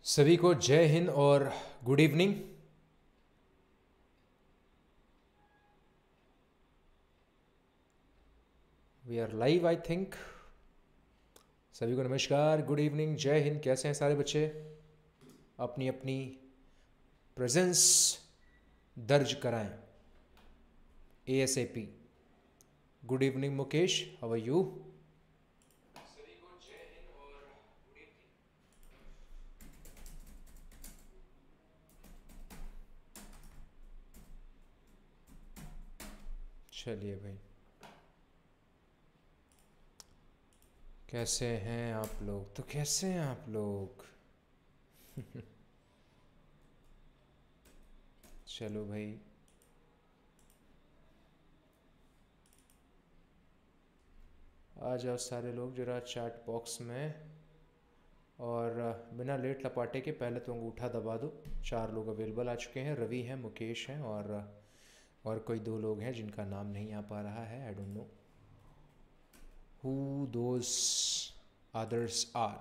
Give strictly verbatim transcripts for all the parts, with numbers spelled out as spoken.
सभी को जय हिंद और good evening. We are live I think. सभी को नमस्कार, गुड इवनिंग, जय हिंद। कैसे हैं सारे बच्चे? अपनी अपनी प्रेजेंस दर्ज कराएं A S A P. Good evening Mukesh, how are you? सभी को जय हिंद और गुड इवनिंग। चलिए भाई, कैसे हैं आप लोग? तो कैसे हैं आप लोग? चलो भाई, आ जाओ सारे लोग जरा चैट बॉक्स में, और बिना लेट लपाटे के पहले तो अंगूठा दबा दो। चार लोग अवेलेबल आ चुके हैं, रवि हैं, मुकेश हैं, और और कोई दो लोग हैं जिनका नाम नहीं आ पा रहा है। I don't know who those others are.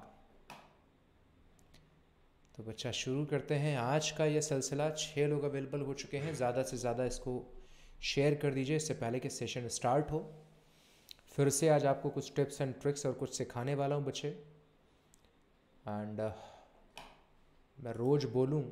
तो बच्चा शुरू करते हैं आज का ये सिलसिला। छः लोग अवेलेबल हो चुके हैं, ज़्यादा से ज़्यादा इसको शेयर कर दीजिए इससे पहले कि सेशन स्टार्ट हो। फिर से आज आपको कुछ टिप्स एंड ट्रिक्स और कुछ सिखाने वाला हूँ बच्चे। एंड uh, मैं रोज़ बोलूँ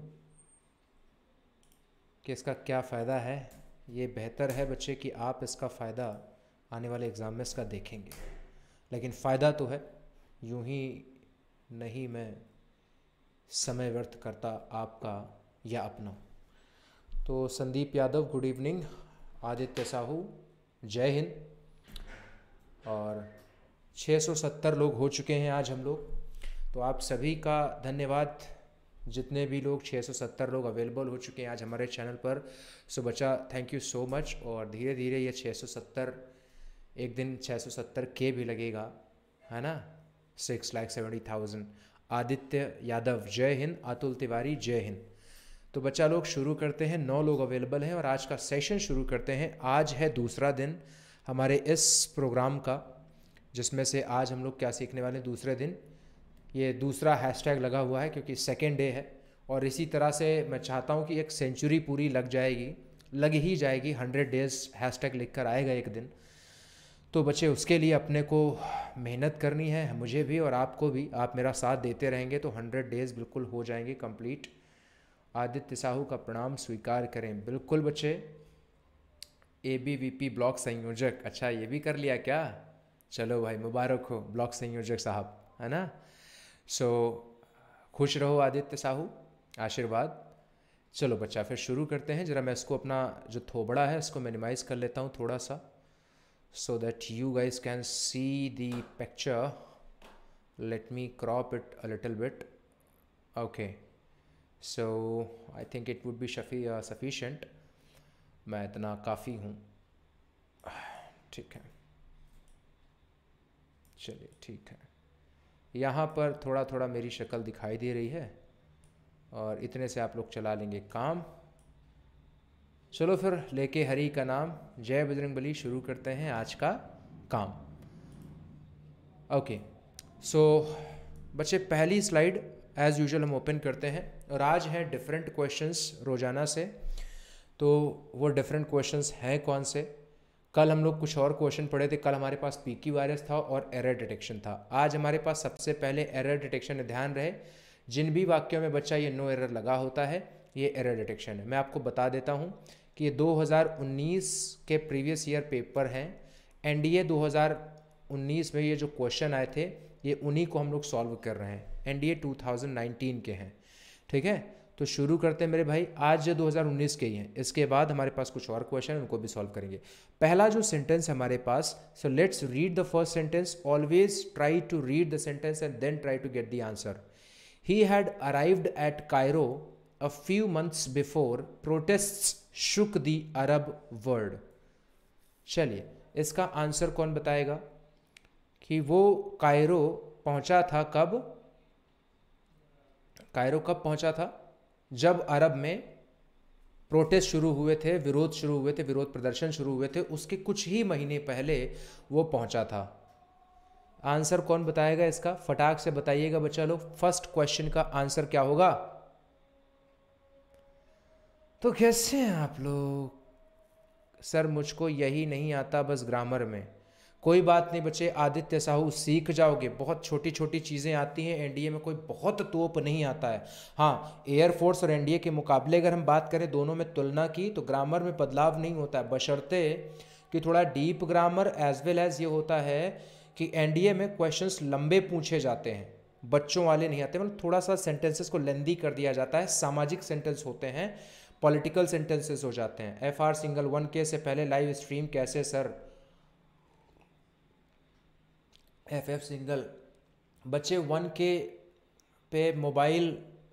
कि इसका क्या फ़ायदा है। ये बेहतर है बच्चे कि आप इसका फ़ायदा आने वाले एग्ज़ाम में इसका देखेंगे, लेकिन फ़ायदा तो है, यूं ही नहीं मैं समय व्यर्थ करता आपका या अपना। तो संदीप यादव गुड इवनिंग, आदित्य साहू जय हिंद। और छः सौ सत्तर लोग हो चुके हैं आज हम लोग, तो आप सभी का धन्यवाद। जितने भी लोग छः सौ सत्तर लोग अवेलेबल हो चुके हैं आज हमारे चैनल पर, सो बच्चा थैंक यू सो मच। और धीरे धीरे ये छः सौ सत्तर एक दिन छः सौ सत्तर के भी लगेगा, है ना। Six lakh seventy thousand. Aditya Yadav जय हिंद, अतुल तिवारी जय हिंद। तो बच्चा लोग शुरू करते हैं, नौ लोग अवेलेबल हैं और आज का सेशन शुरू करते हैं। आज है दूसरा दिन हमारे इस प्रोग्राम का, जिसमें से आज हम लोग क्या सीखने वाले हैं दूसरे दिन। ये दूसरा हैशटैग लगा हुआ है क्योंकि सेकेंड डे है, और इसी तरह से मैं चाहता हूँ कि एक सेंचुरी पूरी लग जाएगी, लग ही जाएगी। हंड्रेड डेज़ हैशटैग लिख कर आएगा एक दिन। तो बच्चे उसके लिए अपने को मेहनत करनी है, मुझे भी और आपको भी। आप मेरा साथ देते रहेंगे तो हंड्रेड डेज़ बिल्कुल हो जाएंगे कंप्लीट। आदित्य साहू का प्रणाम स्वीकार करें। बिल्कुल बच्चे। A B V P block संयोजक, अच्छा ये भी कर लिया क्या? चलो भाई मुबारक हो ब्लॉक संयोजक साहब, है ना। सो so, खुश रहो आदित्य साहू, आशीर्वाद। चलो बच्चा फिर शुरू करते हैं। ज़रा मैं इसको अपना जो थोबड़ा है इसको मिनिमाइज़ कर लेता हूँ थोड़ा सा, so that you guys can see the picture. Let me crop it a little bit. Okay, so I think it would be shafi uh, sufficient. मैं इतना काफ़ी हूँ, ठीक है। चलिए ठीक है, यहाँ पर थोड़ा थोड़ा मेरी शक्ल दिखाई दे रही है और इतने से आप लोग चला लेंगे काम। चलो फिर लेके हरि का नाम, जय बजरंगबली, शुरू करते हैं आज का काम। ओके सो बच्चे, पहली स्लाइड एज़ यूजुअल हम ओपन करते हैं और आज है डिफरेंट क्वेश्चंस रोज़ाना से। तो वो डिफरेंट क्वेश्चंस हैं कौन से? कल हम लोग कुछ और क्वेश्चन पढ़े थे। कल हमारे पास पी क्यू आर एस था और एरर डिटेक्शन था। आज हमारे पास सबसे पहले एरर डिटेक्शन है। ध्यान रहे, जिन भी वाक्यों में बच्चा ये नो एरर लगा होता है ये एरर डिटेक्शन है। मैं आपको बता देता हूँ कि ये दो हज़ार उन्नीस के प्रीवियस ईयर पेपर हैं। एन डी ए दो हज़ार उन्नीस में ये जो क्वेश्चन आए थे ये उन्हीं को हम लोग सॉल्व कर रहे हैं। N D A two thousand nineteen के हैं, ठीक है। तो शुरू करते हैं मेरे भाई। आज जो दो हज़ार उन्नीस के ही हैं, इसके बाद हमारे पास कुछ और क्वेश्चन हैं, उनको भी सॉल्व करेंगे। पहला जो सेंटेंस है हमारे पास, so let's read the first sentence. Always try to read the sentence and then try to get the answer. He had arrived at Cairo a few months before protests shook the Arab world। चलिए इसका answer कौन बताएगा कि वो Cairo पहुंचा था कब? Cairo कब पहुंचा था? जब अरब में प्रोटेस्ट शुरू हुए थे, विरोध शुरू हुए थे, विरोध प्रदर्शन शुरू हुए थे, उसके कुछ ही महीने पहले वो पहुंचा था। आंसर कौन बताएगा इसका? फटाक से बताइएगा बच्चा लोग, फर्स्ट क्वेश्चन का आंसर क्या होगा? तो कैसे हैं आप लोग? सर मुझको यही नहीं आता बस ग्रामर में। कोई बात नहीं बच्चे, आदित्य साहू सीख जाओगे, बहुत छोटी छोटी चीज़ें आती हैं। एनडीए में कोई बहुत तोप नहीं आता है। हाँ, एयरफोर्स और एनडीए के मुकाबले अगर हम बात करें दोनों में तुलना की, तो ग्रामर में बदलाव नहीं होता है, बशर्ते कि थोड़ा deep grammar as well as ये होता है कि एनडीए में क्वेश्चंस लंबे पूछे जाते हैं, बच्चों वाले नहीं आते, मतलब थोड़ा सा सेंटेंसेस को लेंदी कर दिया जाता है। सामाजिक सेंटेंस होते हैं, पॉलिटिकल सेंटेंसेस हो जाते हैं। एफ आर सिंगल वन के से पहले लाइव स्ट्रीम कैसे सर? एफ एफ सिंगल बच्चे वन के पे मोबाइल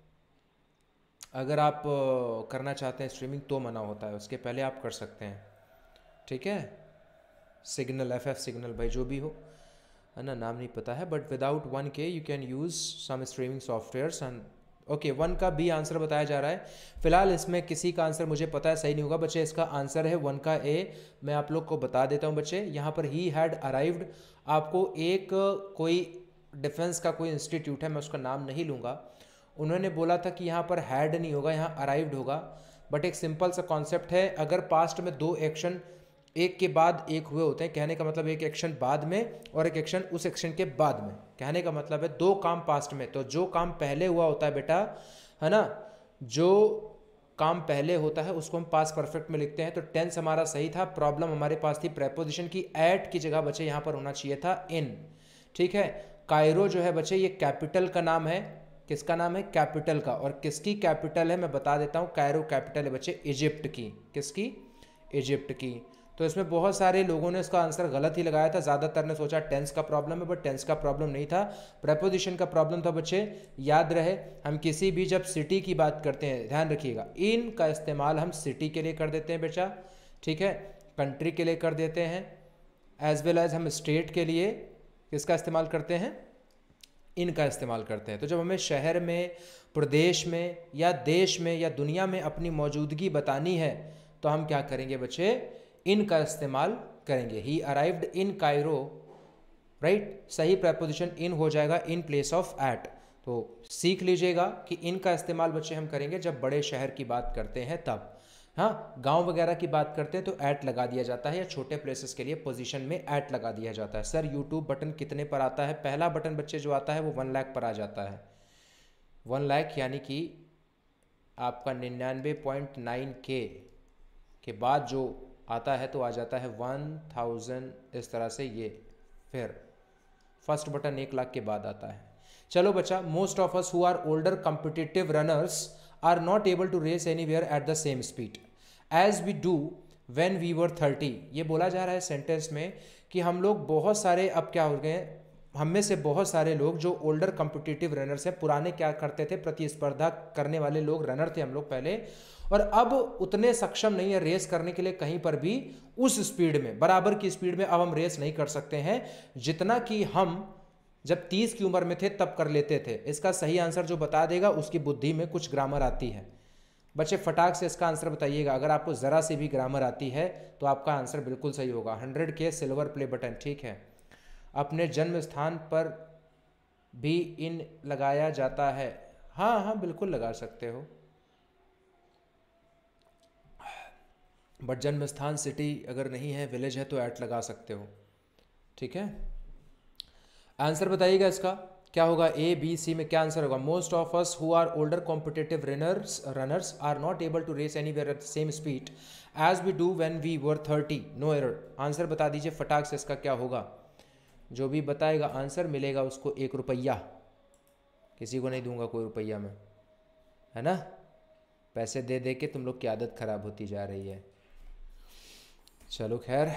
अगर आप करना चाहते हैं स्ट्रीमिंग तो मना होता है, उसके पहले आप कर सकते हैं, ठीक है। सिग्नल, एफ एफ सिग्नल भाई जो भी हो, है ना, नाम नहीं पता है, बट विदाउट वन के you can use some streaming softwares and okay. One का बी आंसर बताया जा रहा है। फिलहाल इसमें किसी का आंसर मुझे पता है सही नहीं होगा बच्चे, इसका आंसर है वन का ए। मैं आप लोग को बता देता हूँ बच्चे, यहाँ पर ही हैड अराइव्ड, आपको एक कोई डिफेंस का कोई इंस्टीट्यूट है, मैं उसका नाम नहीं लूँगा, उन्होंने बोला था कि यहाँ पर हैड नहीं होगा, यहाँ अराइव्ड होगा। बट एक सिंपल सा कॉन्सेप्ट है, अगर पास्ट में दो एक्शन एक के बाद एक हुए होते हैं, कहने का मतलब एक एक्शन बाद में और एक एक्शन उस एक्शन के बाद में, कहने का मतलब है दो काम पास्ट में, तो जो काम पहले हुआ होता है बेटा, है ना, जो काम पहले होता है उसको हम पास्ट परफेक्ट में लिखते हैं। तो टेंस हमारा सही था, प्रॉब्लम हमारे पास थी प्रेपोजिशन की, एट की जगह बच्चे यहाँ पर होना चाहिए था इन, ठीक है। कायरो जो है बच्चे ये कैपिटल का नाम है, किसका नाम है? कैपिटल का। और किसकी कैपिटल है मैं बता देता हूँ, कायरो कैपिटल है बच्चे इजिप्ट की। किसकी? इजिप्ट की। तो इसमें बहुत सारे लोगों ने इसका आंसर गलत ही लगाया था, ज़्यादातर ने सोचा टेंस का प्रॉब्लम है, बट टेंस का प्रॉब्लम नहीं था, प्रेपोजिशन का प्रॉब्लम था बच्चे। याद रहे, हम किसी भी जब सिटी की बात करते हैं, ध्यान रखिएगा, इन का इस्तेमाल हम सिटी के लिए कर देते हैं बेटा, ठीक है, कंट्री के लिए कर देते हैं, एज वेल एज हम स्टेट के लिए किसका इस्तेमाल करते हैं? इन का इस्तेमाल करते हैं। तो जब हमें शहर में, प्रदेश में या देश में या दुनिया में अपनी मौजूदगी बतानी है, तो हम क्या करेंगे बच्चे? इन का इस्तेमाल करेंगे। He arrived in Cairo, right, सही प्रपोजिशन इन हो जाएगा इन प्लेस ऑफ एट। तो सीख लीजिएगा कि इन का इस्तेमाल बच्चे हम करेंगे जब बड़े शहर की बात करते हैं तब। हाँ, गांव वगैरह की बात करते हैं तो ऐट लगा दिया जाता है, या छोटे प्लेसेस के लिए पोजीशन में ऐट लगा दिया जाता है। सर यूट्यूब बटन कितने पर आता है? पहला बटन बच्चे जो आता है वो वन लाख पर आ जाता है। वन लाख यानी कि आपका निन्यानवे पॉइंट नाइन के के बाद जो आता है तो आ जाता है वन थाउजेंड, इस तरह से ये, फिर फर्स्ट बटन एक लाख के बाद आता है। चलो बच्चा, most of us who are older competitive runners are not able to race anywhere at the same speed as we do when we were thirty. ये बोला जा रहा है सेंटेंस में कि हम लोग बहुत सारे, अब क्या हो गए, हम में से बहुत सारे लोग जो ओल्डर कॉम्पिटिटिव रनर्स हैं, पुराने क्या करते थे, प्रतिस्पर्धा करने वाले लोग, रनर थे हम लोग पहले, और अब उतने सक्षम नहीं है रेस करने के लिए कहीं पर भी उस स्पीड में, बराबर की स्पीड में अब हम रेस नहीं कर सकते हैं जितना कि हम जब तीस की उम्र में थे तब कर लेते थे। इसका सही आंसर जो बता देगा उसकी बुद्धि में कुछ ग्रामर आती है। बच्चे फटाक से इसका आंसर बताइएगा, अगर आपको ज़रा से भी ग्रामर आती है तो आपका आंसर बिल्कुल सही होगा। हंड्रेड के सिल्वर प्ले बटन, ठीक है। अपने जन्म स्थान पर भी इन लगाया जाता है? हाँ हाँ बिल्कुल लगा सकते हो, बट जन्म स्थान सिटी अगर नहीं है, विलेज है, तो ऐट लगा सकते हो, ठीक है। आंसर बताइएगा इसका क्या होगा? ए बी सी में क्या आंसर होगा? Most of us who are older competitive runners runners are not able to race anywhere at the same speed as we do when we were thirty. No error. Answer बता दीजिए फटाक से, इसका क्या होगा? जो भी बताएगा आंसर मिलेगा उसको एक रुपया। किसी को नहीं दूंगा कोई रुपया में, है ना। पैसे दे दे के तुम लोग की आदत खराब होती जा रही है। चलो खैर,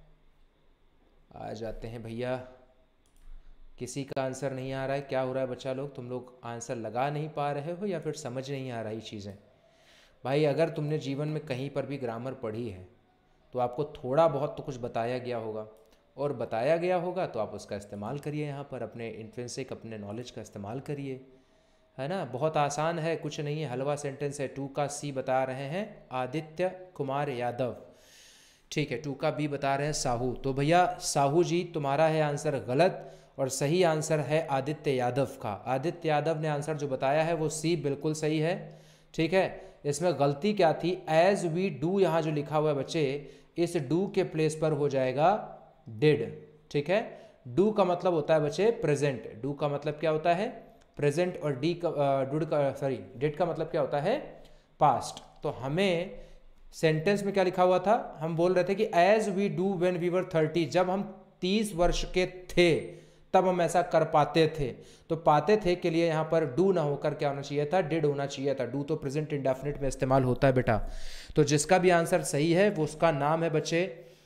आ जाते हैं भैया। किसी का आंसर नहीं आ रहा है, क्या हो रहा है बच्चा लोग? तुम लोग आंसर लगा नहीं पा रहे हो या फिर समझ नहीं आ रही चीज़ें? भाई अगर तुमने जीवन में कहीं पर भी ग्रामर पढ़ी है तो आपको थोड़ा बहुत तो कुछ बताया गया होगा, और बताया गया होगा तो आप उसका इस्तेमाल करिए, यहाँ पर अपने इंट्रिंसिक, अपने नॉलेज का इस्तेमाल करिए, है ना। बहुत आसान है, कुछ नहीं है, हलवा सेंटेंस है। टू का सी बता रहे हैं आदित्य कुमार यादव, ठीक है। टू का बी बता रहे हैं साहू। तो भैया साहू जी तुम्हारा है आंसर गलत, और सही आंसर है आदित्य यादव का। आदित्य यादव ने आंसर जो बताया है वो सी बिल्कुल सही है। ठीक है, इसमें गलती क्या थी, एज वी डू यहाँ जो लिखा हुआ है बच्चे, इस डू के प्लेस पर हो जाएगा डिड। ठीक है, डू का मतलब होता है बच्चे प्रेजेंट, डू का मतलब क्या होता है प्रेजेंट, और डी का डूड का सॉरी डिड का मतलब क्या होता है पास्ट। तो हमें सेंटेंस में क्या लिखा हुआ था, हम बोल रहे थे कि as we do when we were thirty, जब हम तीस वर्ष के थे तब हम ऐसा कर पाते थे। तो पाते थे के लिए यहाँ पर डू ना होकर क्या होना चाहिए था, डिड होना चाहिए था। डू तो प्रेजेंट इंडेफिनिट में इस्तेमाल होता है बेटा। तो जिसका भी आंसर सही है वो उसका नाम है बच्चे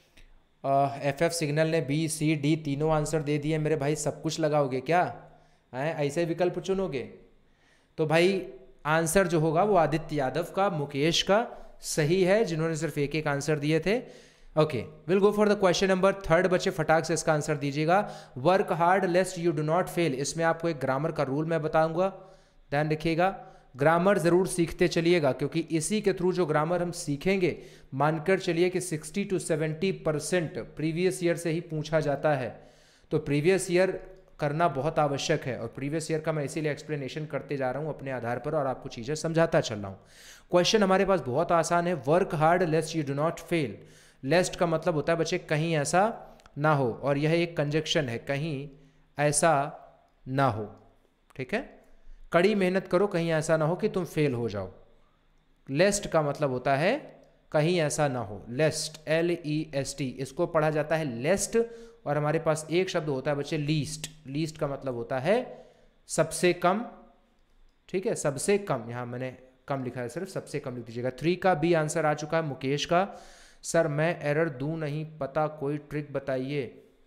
एफ एफ सिग्नल ने बी सी डी तीनों आंसर दे दिए मेरे भाई। सब कुछ लगाओगे क्या है, ऐसे विकल्प चुनोगे? तो भाई आंसर जो होगा वो आदित्य यादव का, मुकेश का सही है, जिन्होंने सिर्फ एक एक आंसर दिए थे। Okay, will go for the question number third. बच्चे फटाक से इसका आंसर दीजिएगा। Work hard lest you do not fail, इसमें आपको एक ग्रामर का रूल मैं बताऊंगा, ध्यान रखिएगा। ग्रामर जरूर सीखते चलिएगा, क्योंकि इसी के थ्रू जो ग्रामर हम सीखेंगे, मानकर चलिए कि sixty to seventy percent previous year से ही पूछा जाता है। तो प्रीवियस ईयर करना बहुत आवश्यक है, और प्रीवियस ईयर का मैं इसीलिए एक्सप्लेनेशन करते जा रहा हूँ अपने आधार पर, और आपको चीज़ें समझाता चल रहा हूँ। क्वेश्चन हमारे पास बहुत आसान है, work hard lest you do not fail. Lest का मतलब होता है बच्चे कहीं ऐसा ना हो, और यह एक कंजक्शन है, कहीं ऐसा ना हो। ठीक है, कड़ी मेहनत करो, कहीं ऐसा ना हो कि तुम फेल हो जाओ। लेस्ट का मतलब होता है कहीं ऐसा ना हो, lest, L E S T, इसको पढ़ा जाता है लेस्ट। और हमारे पास एक शब्द होता है बच्चे लीस्ट, लीस्ट का मतलब होता है सबसे कम। ठीक है, सबसे कम, यहाँ मैंने कम लिखा है, सिर्फ सबसे कम लिख दीजिएगा। थ्री का बी आंसर आ चुका है मुकेश का। सर मैं एरर दूं नहीं पता, कोई ट्रिक बताइए।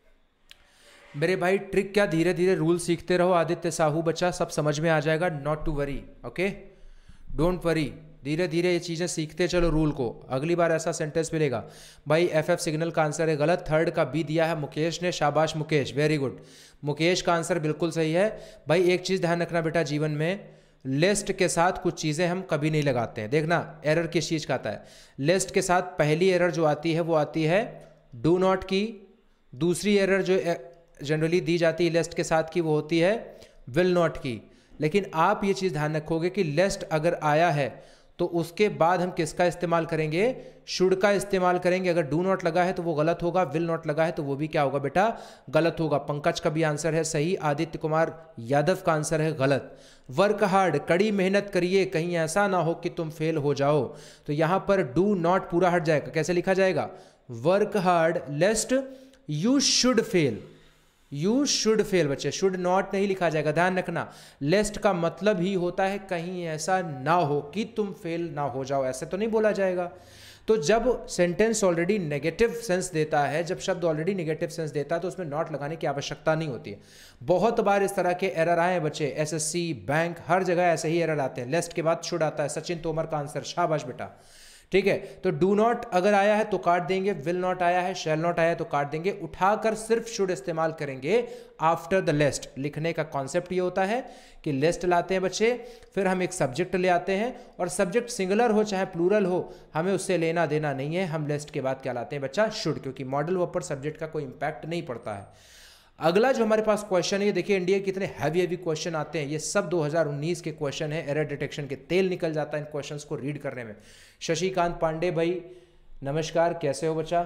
मेरे भाई ट्रिक क्या, धीरे धीरे रूल सीखते रहो आदित्य साहू बच्चा, सब समझ में आ जाएगा। Not to worry, okay, don't worry, धीरे धीरे ये चीज़ें सीखते चलो रूल को, अगली बार ऐसा सेंटेंस मिलेगा। भाई एफ एफ सिग्नल का आंसर है गलत, थर्ड का बी दिया है मुकेश ने, शाबाश मुकेश, वेरी गुड। मुकेश का आंसर बिल्कुल सही है। भाई एक चीज़ ध्यान रखना बेटा, जीवन में लिस्ट के साथ कुछ चीज़ें हम कभी नहीं लगाते हैं। देखना एरर किस चीज़ का आता है, लिस्ट के साथ पहली एरर जो आती है वो आती है डू नॉट की, दूसरी एरर जो जनरली दी जाती है लिस्ट के साथ की वो होती है विल नॉट की। लेकिन आप ये चीज़ ध्यान रखोगे कि लिस्ट अगर आया है तो उसके बाद हम किसका इस्तेमाल करेंगे, शुड का इस्तेमाल करेंगे। अगर डू नॉट लगा है तो वो गलत होगा, विल नॉट लगा है तो वो भी क्या होगा बेटा, गलत होगा। पंकज का भी आंसर है सही, आदित्य कुमार यादव का आंसर है गलत। वर्क हार्ड, कड़ी मेहनत करिए, कहीं ऐसा ना हो कि तुम फेल हो जाओ। तो यहां पर डू नॉट पूरा हट जाएगा, कैसे लिखा जाएगा, work hard lest you should fail, you should fail बच्चे, शुड नॉट नहीं लिखा जाएगा, ध्यान रखना। लेस्ट का मतलब ही होता है कहीं ऐसा ना हो कि तुम फेल ना हो जाओ, ऐसे तो नहीं बोला जाएगा। तो जब सेंटेंस ऑलरेडी नेगेटिव सेंस देता है, जब शब्द ऑलरेडी नेगेटिव सेंस देता है तो उसमें नॉट लगाने की आवश्यकता नहीं होती है। बहुत बार इस तरह के एरर आए हैं बच्चे, एसएससी, बैंक, हर जगह ऐसे ही एरर आते हैं, लेस्ट के बाद शुड आता है। सचिन तोमर का आंसर, शाबाश बेटा। ठीक है, तो डू नॉट अगर आया है तो काट देंगे, विल नॉट आया है, शैल नॉट आया है तो काट देंगे, उठाकर सिर्फ शुड इस्तेमाल करेंगे आफ्टर द लिस्ट। लिखने का कॉन्सेप्ट ये होता है कि लिस्ट लाते हैं बच्चे, फिर हम एक सब्जेक्ट ले आते हैं, और सब्जेक्ट सिंगुलर हो चाहे प्लूरल हो हमें उससे लेना देना नहीं है। हम लिस्ट के बाद क्या लाते हैं बच्चा, शुड, क्योंकि मॉडल वर्ब पर सब्जेक्ट का कोई इंपैक्ट नहीं पड़ता है। अगला जो हमारे पास क्वेश्चन है, ये देखिए इंडिया कितने हैवी हैवी क्वेश्चन आते हैं, ये सब दो हज़ार उन्नीस के क्वेश्चन है। एरर डिटेक्शन के तेल निकल जाता है इन क्वेश्चंस को रीड करने में। शशिकांत पांडे भाई नमस्कार, कैसे हो बच्चा?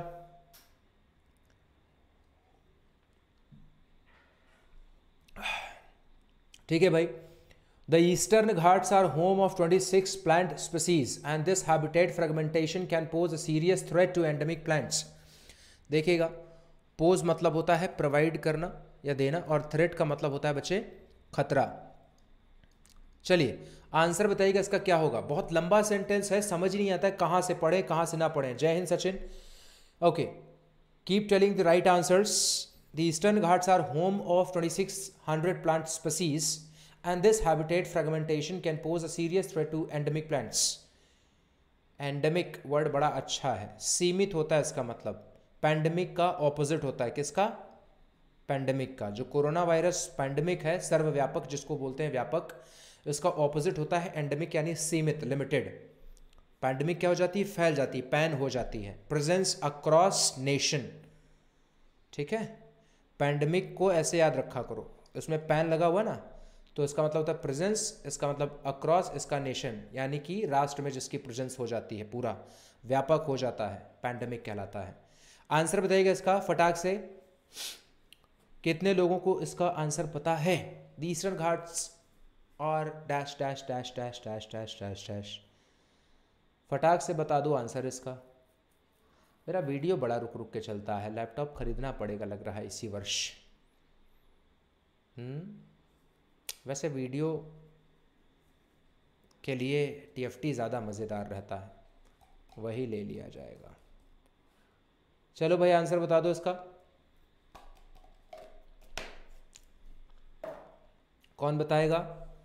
ठीक है भाई, the Eastern Ghats are home of twenty six plant species and this habitat fragmentation can pose a serious threat to endemic plants. देखिएगा, पोज मतलब होता है प्रोवाइड करना या देना, और थ्रेट का मतलब होता है बच्चे खतरा। चलिए आंसर बताइएगा इसका क्या होगा। बहुत लंबा सेंटेंस है, समझ नहीं आता है कहाँ से पढ़े कहाँ से ना पढ़े। जय हिंद Sachin. Okay, keep telling the right answers. The Eastern Ghats are home of twenty six hundred plant species and this habitat fragmentation can pose a serious threat to endemic plants. Endemic word बड़ा अच्छा है, सीमित होता है इसका मतलब। पैंडेमिक का opposite होता है, किसका, पैंडेमिक का। जो कोरोना वायरस पैंडेमिक है, सर्वव्यापक जिसको बोलते हैं, व्यापक, इसका ऑपोजिट होता है एंडेमिक, यानी सीमित, लिमिटेड। पैंडेमिक क्या हो जाती है, फैल जाती है, पैन हो जाती है, प्रेजेंस अक्रॉस नेशन। ठीक है, पैंडमिक को ऐसे याद रखा करो, इसमें पैन लगा हुआ ना, तो इसका मतलब होता है प्रेजेंस, इसका मतलब अक्रॉस, इसका नेशन, यानी कि राष्ट्र में जिसकी प्रेजेंस हो जाती है, पूरा व्यापक हो जाता है, पैंडमिक कहलाता है। आंसर बताइएगा इसका फटाक से, कितने लोगों को इसका आंसर पता है? द ईस्टर्न घाट्स और dash dash dash dash dash dash dash dash, फटाक से बता दो आंसर इसका। मेरा वीडियो बड़ा रुक रुक के चलता है, लैपटॉप खरीदना पड़ेगा लग रहा है इसी वर्ष। हम्म वैसे वीडियो के लिए टीएफटी ज़्यादा मज़ेदार रहता है, वही ले लिया जाएगा। चलो भाई आंसर बता दो इसका, कौन बताएगा?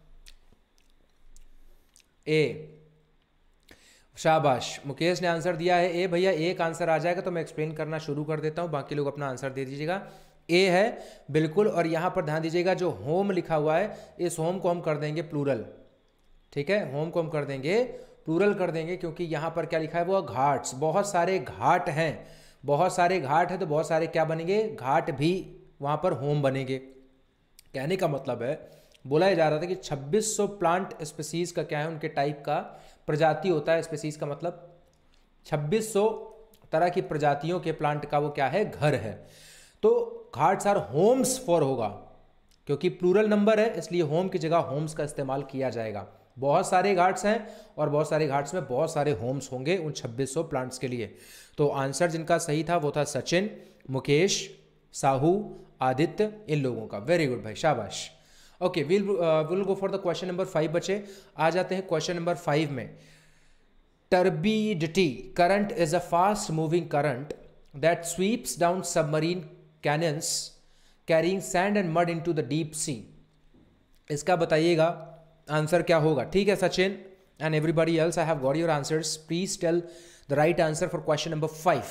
ए, शाबाश, मुकेश ने आंसर दिया है ए। भैया एक आंसर आ जाएगा तो मैं एक्सप्लेन करना शुरू कर देता हूँ, बाकी लोग अपना आंसर दे दीजिएगा। ए है बिल्कुल, और यहाँ पर ध्यान दीजिएगा जो होम लिखा हुआ है, इस होम को हम कर देंगे प्लूरल, ठीक है, होम को हम कर देंगे प्लूरल कर देंगे, क्योंकि यहाँ पर क्या लिखा है वो घाट्स, बहुत सारे घाट हैं, बहुत सारे घाट हैं, तो बहुत सारे क्या बनेंगे, घाट भी वहाँ पर होम बनेंगे। कहने का मतलब है, बोला जा रहा था कि छब्बीस सौ प्लांट स्पीसीज का क्या है, उनके टाइप का प्रजाति होता है, स्पीसीज का मतलब छब्बीस सौ तरह की प्रजातियों के प्लांट का वो क्या है, घर है। तो घाट्स आर होम्स फॉर होगा, क्योंकि प्लूरल नंबर है इसलिए होम की जगह होम्स का इस्तेमाल किया जाएगा। बहुत सारे घाट्स हैं और बहुत सारे घाट्स में बहुत सारे होम्स होंगे उन छब्बीस सौ प्लांट्स के लिए। तो आंसर जिनका सही था वो था सचिन, मुकेश, साहू, आदित्य, इन लोगों का। वेरी गुड भाई, शाबाश। Okay, will will go for the question number five. बच्चे आ जाते हैं क्वेश्चन नंबर फाइव में। Turbidity current is a fast moving current that sweeps down submarine canyons carrying sand and mud into the deep sea. इसका बताइएगा answer क्या होगा। ठीक है Sachin and everybody else, I have got your answers, please tell the right answer for question number five.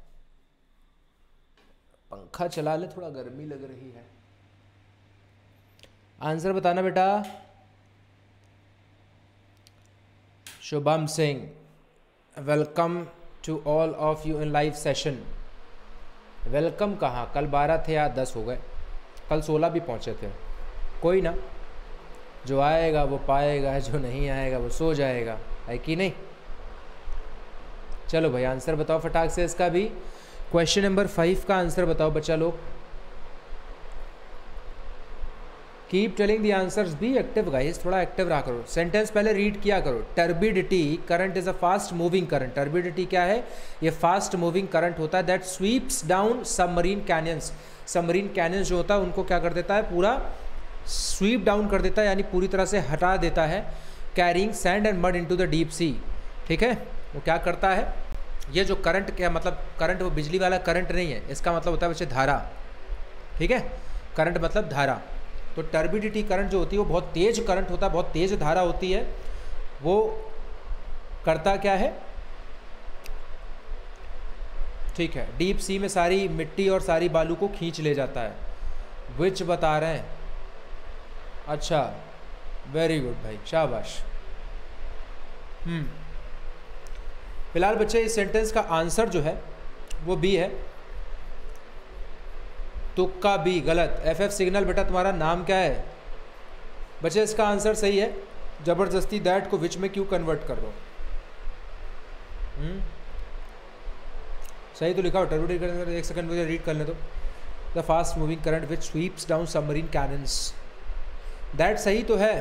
पंखा चला ले, थोड़ा गर्मी लग रही है। आंसर बताना बेटा। Shubham Singh, welcome to all of you in live session. Welcome कहाँ, कल बारह थे आज दस हो गए, कल सोलह भी पहुँचे थे। कोई ना, जो आएगा वो पाएगा, जो नहीं आएगा वो सो जाएगा, है कि नहीं। चलो भाई आंसर बताओ फटाक से इसका भी। क्वेश्चन नंबर फाइव का आंसर बताओ बच्चा लोग। Keep telling the answers, be active guys, थोड़ा एक्टिव रहा करो। सेंटेंस पहले रीड किया करो। Turbidity current is a fast moving current. Turbidity क्या है, ये फास्ट मूविंग करंट होता है that sweeps down submarine canyons. Submarine canyons जो होता है उनको क्या कर देता है, पूरा स्वीप डाउन कर देता है, यानी पूरी तरह से हटा देता है। Carrying sand and mud into the deep sea, ठीक है। वो क्या करता है, ये जो करंट क्या मतलब, करंट वो बिजली वाला करंट नहीं है, इसका मतलब होता है बच्चे धारा, ठीक है। करंट मतलब धारा। तो टर्बिडिटी करंट जो होती है वो बहुत तेज करंट होता है, बहुत तेज धारा होती है। वो करता क्या है, ठीक है, डीप सी में सारी मिट्टी और सारी बालू को खींच ले जाता है। विच बता रहे हैं, अच्छा वेरी गुड भाई, शाबाश। हम्म फिलहाल बच्चे इस सेंटेंस का आंसर जो है वो बी है। तुक्का बी गलत। एफ एफ सिग्नल बेटा तुम्हारा नाम क्या है? बच्चे इसका आंसर सही है। जबरदस्ती दैट को विच में क्यों कन्वर्ट कर रहे हो? हम्म सही तो लिखा हो। टर्बिडिटी करंट, एक सेकंड मुझे रीड करने दो। The fast moving current which sweeps down submarine canyons, that सही तो है,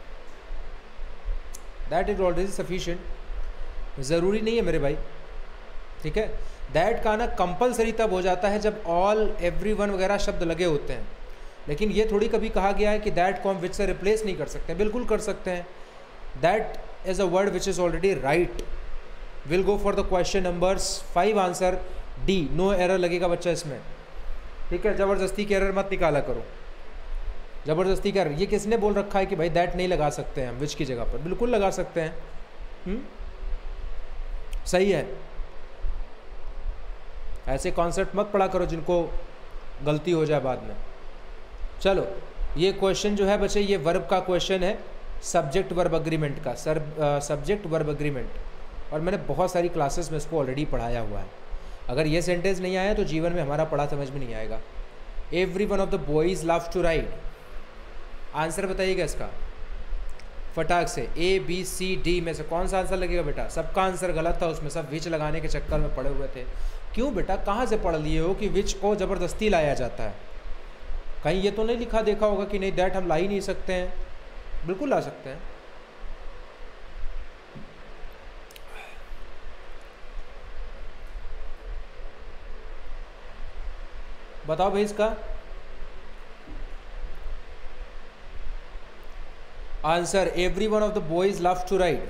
दैट इज ऑलरेडी सफिशिएंट। ज़रूरी नहीं है मेरे भाई, ठीक है। दैट का ना कंपलसरी तब हो जाता है जब ऑल, एवरी वन वगैरह शब्द लगे होते हैं, लेकिन ये थोड़ी कभी कहा गया है कि दैट को हम विच से रिप्लेस नहीं कर सकते। बिल्कुल कर सकते हैं। That is a word which is already right. Will go for the question numbers five, answer D. No error लगेगा बच्चा इसमें, ठीक है। ज़बरदस्ती की एरर मत निकाला करो, ज़बरदस्ती का। ये किसने बोल रखा है कि भाई दैट नहीं लगा सकते हैं हम विच की जगह पर? बिल्कुल लगा सकते हैं। हुँ? सही है। ऐसे कॉन्सेप्ट मत पढ़ा करो जिनको गलती हो जाए बाद में। चलो ये क्वेश्चन जो है बच्चे, ये वर्ब का क्वेश्चन है, सब्जेक्ट वर्ब अग्रीमेंट का। सर सब्जेक्ट वर्ब अग्रीमेंट, और मैंने बहुत सारी क्लासेस में इसको ऑलरेडी पढ़ाया हुआ है। अगर ये सेंटेंस नहीं आया तो जीवन में हमारा पढ़ा समझ में नहीं आएगा। Every one of the boys love to ride. Answer बताइएगा इसका फटाक से, ए बी सी डी में से कौन सा आंसर लगेगा बेटा? सबका आंसर गलत था, उसमें सब विच लगाने के चक्कर में पड़े हुए थे। क्यों बेटा, कहाँ से पढ़ लिए हो कि विच को ज़बरदस्ती लाया जाता है? कहीं ये तो नहीं लिखा देखा होगा कि नहीं दैट हम ला ही नहीं सकते हैं? बिल्कुल ला सकते हैं। बताओ भाई इसका answer. Every one of the boys love to ride,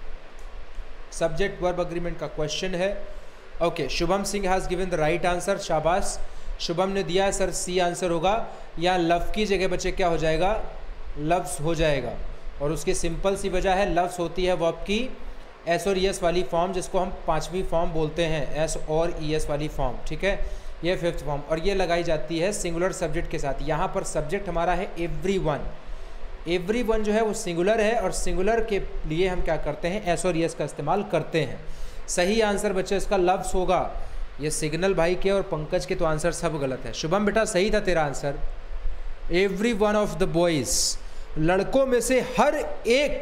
subject verb agreement का क्वेश्चन है। Okay, Shubham Singh has given the right answer, शाबाश। शुभम ने दिया है सर सी आंसर होगा। यहाँ लव की जगह बच्चे क्या हो जाएगा? लव्स हो जाएगा। और उसकी सिंपल सी वजह है, लव्स होती है वर्ब की एस और ई एस वाली फॉर्म, जिसको हम पांचवी फॉर्म बोलते हैं, एस और ई एस वाली फॉर्म, ठीक है, ये फिफ्थ फॉर्म। और ये लगाई जाती है सिंगुलर सब्जेक्ट के साथ। यहाँ पर सब्जेक्ट हमारा है एवरी वन। एवरी वन जो है वो सिंगुलर है, और सिंगुलर के लिए हम क्या करते हैं? एस और ई एस का इस्तेमाल करते हैं। सही आंसर बच्चे इसका लव्स होगा। ये सिग्नल भाई के और पंकज के तो आंसर सब गलत है। शुभम बेटा सही था तेरा answer. Every one of the boys, लड़कों में से हर एक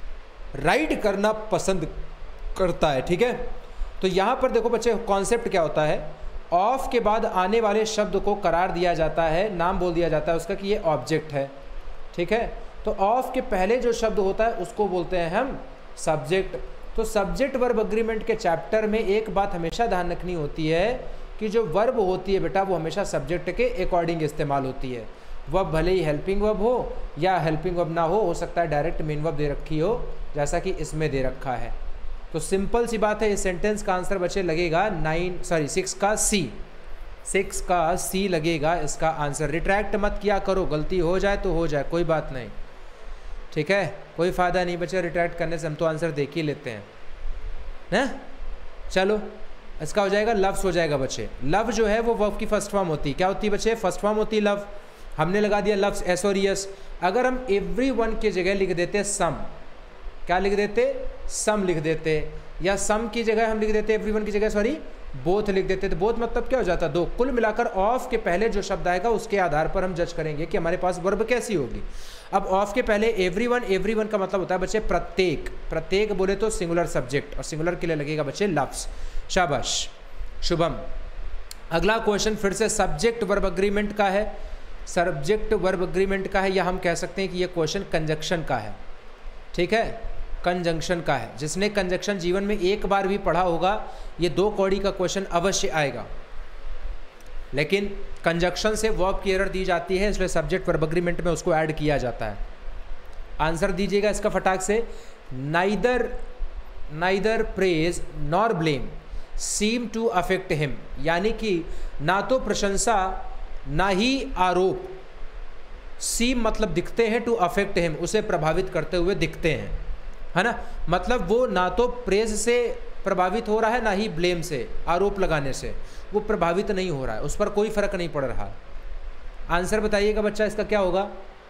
राइड करना पसंद करता है, ठीक है। तो यहाँ पर देखो बच्चे कॉन्सेप्ट क्या होता है, ऑफ के बाद आने वाले शब्द को करार दिया जाता है, नाम बोल दिया जाता है उसका कि ये ऑब्जेक्ट है, ठीक है। तो ऑफ के पहले जो शब्द होता है उसको बोलते हैं हम सब्जेक्ट। तो सब्जेक्ट वर्ब अग्रीमेंट के चैप्टर में एक बात हमेशा ध्यान रखनी होती है कि जो वर्ब होती है बेटा वो हमेशा सब्जेक्ट के अकॉर्डिंग इस्तेमाल होती है। वर्ब भले ही हेल्पिंग वर्ब हो या हेल्पिंग वर्ब ना हो, हो सकता है डायरेक्ट मेन वर्ब दे रखी हो, जैसा कि इसमें दे रखा है। तो सिंपल सी बात है, इस सेंटेंस का आंसर बच्चे लगेगा नाइन सॉरी सिक्स का सी, सिक्स का सी लगेगा इसका आंसर। रिट्रैक्ट मत किया करो, गलती हो जाए तो हो जाए, कोई बात नहीं, ठीक है, कोई फ़ायदा नहीं बच्चे रिट्रैक्ट करने से, हम तो आंसर देख ही लेते हैं ना। चलो इसका हो जाएगा लव्स हो जाएगा बच्चे। लव जो है वो वर्ब की फर्स्ट फॉर्म होती है, क्या होती है बच्चे? फर्स्ट फॉर्म होती है लव। हमने लगा दिया लव्स एस और यस। अगर हम एवरी वन की जगह लिख देते सम, क्या लिख देते? सम लिख देते, या सम की जगह हम लिख देते एवरी वन की जगह सॉरी बोथ लिख देते, तो बोथ मतलब क्या हो जाता? दो। कुल मिलाकर ऑफ के पहले जो शब्द आएगा उसके आधार पर हम जज करेंगे कि हमारे पास वर्ब कैसी होगी। अब ऑफ के पहले एवरी वन, एवरी वन का मतलब होता है बच्चे प्रत्येक, प्रत्येक बोले तो सिंगुलर सब्जेक्ट, और सिंगुलर के लिए लगेगा बच्चे लव्स। शाबाश शुभम। अगला क्वेश्चन फिर से सब्जेक्ट वर्ब अग्रीमेंट का है, सब्जेक्ट वर्ब अग्रीमेंट का है, या हम कह सकते हैं कि ये क्वेश्चन कंजक्शन का है, ठीक है, कंजंक्शन का है। जिसने कंजक्शन जीवन में एक बार भी पढ़ा होगा, ये दो कौड़ी का क्वेश्चन अवश्य आएगा। लेकिन कंजक्शन से वर्ब की एरर दी जाती है, इसलिए सब्जेक्ट वर्ब अग्रीमेंट में उसको ऐड किया जाता है। आंसर दीजिएगा इसका फटाक से। Neither neither praise nor blame seem to affect him, यानी कि ना तो प्रशंसा ना ही आरोप, सीम मतलब दिखते हैं, टू अफेक्ट हिम उसे प्रभावित करते हुए दिखते हैं, है ना। मतलब वो ना तो प्रेज से प्रभावित हो रहा है ना ही ब्लेम से, आरोप लगाने से वो प्रभावित नहीं हो रहा है, उस पर कोई फर्क नहीं पड़ रहा। आंसर बताइएगा बच्चा इसका क्या होगा?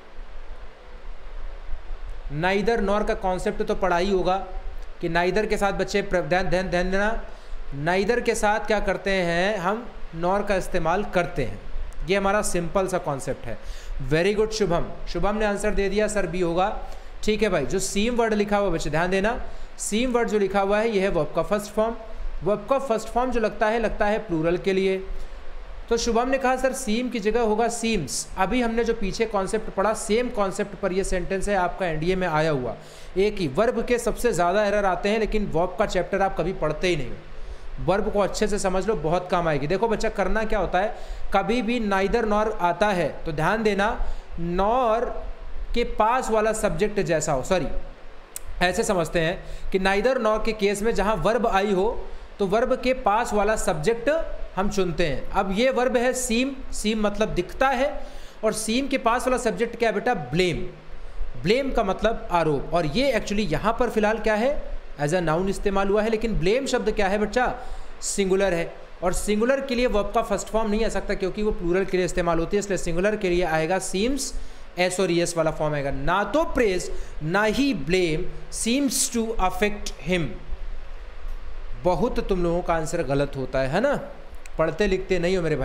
नाइदर नॉर का कॉन्सेप्ट तो पढ़ा ही होगा कि नाइदर के साथ बच्चे ध्यान ध्यान ध्यान देना, नाइदर के साथ क्या करते हैं हम? नॉर का इस्तेमाल करते हैं। ये हमारा सिंपल सा कॉन्सेप्ट है। वेरी गुड शुभम, शुभम ने आंसर दे दिया सर बी होगा, ठीक है भाई। जो सीम वर्ड लिखा हुआ बच्चे ध्यान देना, सीम वर्ड जो लिखा हुआ है यह है वर्ब का फर्स्ट फॉर्म। वर्ब का फर्स्ट फॉर्म जो लगता है लगता है प्लूरल के लिए। तो शुभम ने कहा सर सीम की जगह होगा सीम्स। अभी हमने जो पीछे कॉन्सेप्ट पढ़ा सेम कॉन्सेप्ट पर यह सेंटेंस है आपका एनडीए में आया हुआ। एक ही वर्ब के सबसे ज़्यादा एरर आते हैं, लेकिन वर्ब का चैप्टर आप कभी पढ़ते ही नहीं हो। वर्ब को अच्छे से समझ लो, बहुत काम आएगी। देखो बच्चा करना क्या होता है, कभी भी नाइदर नॉर आता है तो ध्यान देना नॉर के पास वाला सब्जेक्ट जैसा हो, सॉरी ऐसे समझते हैं कि नाइदर नॉर के केस में जहाँ वर्ब आई हो तो वर्ब के पास वाला सब्जेक्ट हम चुनते हैं। अब ये वर्ब है सीम, सीम मतलब दिखता है, और सीम के पास वाला सब्जेक्ट क्या है बेटा? ब्लेम। ब्लेम का मतलब आरोप, और ये एक्चुअली यहाँ पर फिलहाल क्या है? एज अ नाउन इस्तेमाल हुआ है, लेकिन ब्लेम शब्द क्या है बच्चा? सिंगुलर है, और सिंगुलर के लिए वर्ब का फर्स्ट फॉर्म नहीं आ सकता क्योंकि वो प्लूरल के लिए इस्तेमाल होती है, इसलिए सिंगुलर के लिए आएगा सीम्स, एस और एस वाला फॉर्म आएगा। ना तो प्रेज ना ही blame seems to affect him. बहुत तुम लोगों का आंसर गलत होता है है ना, पढ़ते लिखते नहीं हो मेरे भाई।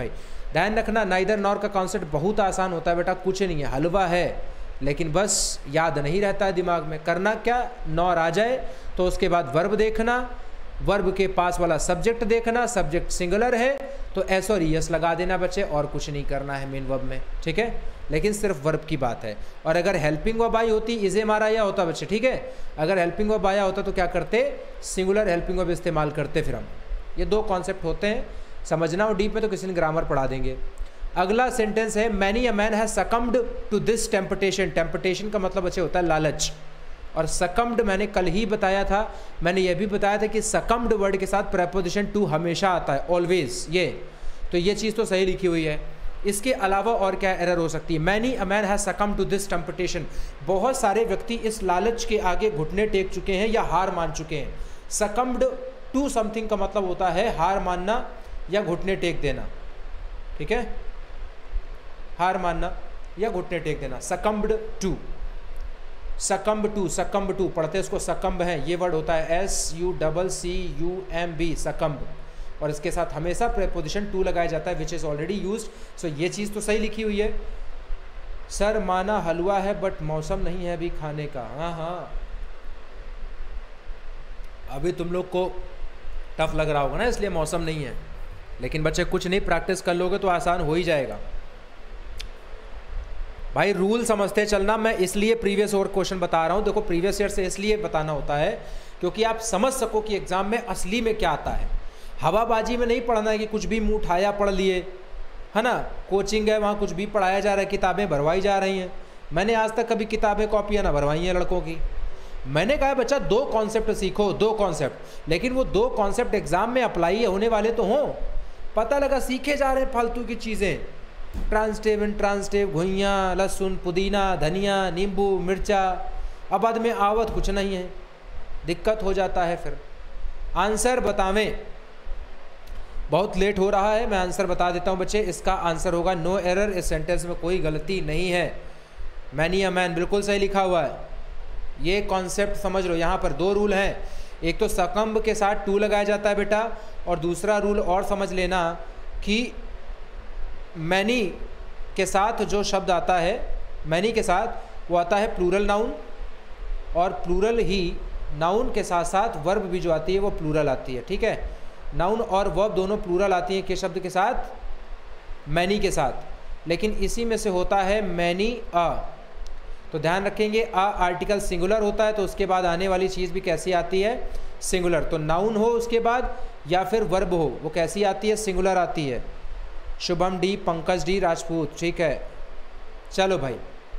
ध्यान रखना, नाइदर नॉर का कॉन्सेप्ट बहुत आसान होता है बेटा, कुछ नहीं है, हलवा है, लेकिन बस याद नहीं रहता है दिमाग में। करना क्या, नॉर आ जाए तो उसके बाद वर्ब देखना, वर्ब के पास वाला सब्जेक्ट देखना, सब्जेक्ट सिंगुलर है तो एस और ईएस लगा देना बच्चे, और कुछ नहीं करना है मेन वर्ब में, ठीक है। लेकिन सिर्फ वर्ब की बात है। और अगर हेल्पिंग वर्ब आई होती, इज एम आर आया होता बच्चे, ठीक है, अगर हेल्पिंग वर्ब आया होता तो क्या करते, सिंगुलर हेल्पिंग वर्ब इस्तेमाल करते फिर हम। ये दो कॉन्सेप्ट होते हैं, समझना हो डीप में तो किसी ने ग्रामर पढ़ा देंगे। अगला सेंटेंस है many a man has succumbed to this temptation. Temptation का मतलब बच्चे होता है लालच, और सकम्ड मैंने कल ही बताया था, मैंने ये भी बताया था कि सकम्ड वर्ड के साथ प्रेपोजिशन टू हमेशा आता है, ऑलवेज, ये तो ये चीज़ तो सही लिखी हुई है। इसके अलावा और क्या एरर हो सकती है, many a man has succumbed to this temptation, बहुत सारे व्यक्ति इस लालच के आगे घुटने टेक चुके हैं या हार मान चुके हैं। सकम्ड टू समथिंग का मतलब होता है हार मानना या घुटने टेक देना, ठीक है, हार मानना या घुटने टेक देना। Succumbed to, succumb to, succumb to पढ़ते इसको सकम्ब है, ये वर्ड होता है S U double C U M B, succumb, और इसके साथ हमेशा प्रेपोजिशन टू लगाया जाता है which is already used. So ये चीज़ तो सही लिखी हुई है। सर माना हलवा है बट मौसम नहीं है अभी खाने का। हाँ हाँ, अभी तुम लोग को टफ लग रहा होगा ना, इसलिए मौसम नहीं है, लेकिन बच्चे कुछ नहीं, प्रैक्टिस कर लोगे तो आसान हो ही जाएगा। भाई रूल समझते चलना, मैं इसलिए प्रीवियस ईयर क्वेश्चन बता रहा हूँ। देखो प्रीवियस ईयर से इसलिए बताना होता है क्योंकि आप समझ सको कि एग्जाम में असली में क्या आता है। हवाबाजी में नहीं पढ़ना है कि कुछ भी मुंह उठाया पढ़ लिए, है ना, कोचिंग है वहाँ कुछ भी पढ़ाया जा रहा है, किताबें भरवाई जा रही हैं। मैंने आज तक कभी किताबें कॉपियाँ ना भरवाई हैं लड़कों की। मैंने कहा बच्चा दो कॉन्सेप्ट सीखो, दो कॉन्सेप्ट, लेकिन वो दो कॉन्सेप्ट एग्जाम में अप्लाई होने वाले तो हों। पता लगा सीखे जा रहे हैं फालतू की चीज़ें, ट्रांसटिव इंट्रांसटिव, घुइयाँ, लहसुन, पुदीना, धनिया, नींबू, मिर्चा, अब बाद में आवत कुछ नहीं है, दिक्कत हो जाता है। फिर आंसर बतावें, बहुत लेट हो रहा है, मैं आंसर बता देता हूँ बच्चे। इसका आंसर होगा नो एरर, इस सेंटेंस में कोई गलती नहीं है। मैनी अ मैन बिल्कुल सही लिखा हुआ है। ये कॉन्सेप्ट समझ लो, यहाँ पर दो रूल हैं, एक तो सकम्ब के साथ टू लगाया जाता है बेटा, और दूसरा रूल और समझ लेना कि मैनी के साथ जो शब्द आता है, मैनी के साथ वो आता है प्लूरल नाउन, और प्लूरल ही नाउन के साथ साथ वर्ब भी जो आती है वो प्लूरल आती है, ठीक है। नाउन और वर्ब दोनों प्लूरल आती हैं किस शब्द के साथ, मैनी के साथ, लेकिन इसी में से होता है मैनी अ। तो ध्यान रखेंगे, अ आर्टिकल सिंगुलर होता है तो उसके बाद आने वाली चीज़ भी कैसी आती है, सिंगुलर। तो नाउन हो उसके बाद या फिर वर्ब हो, वो कैसी आती है, सिंगुलर आती है। शुभम डी, पंकज डी राजपूत, ठीक है। चलो भाई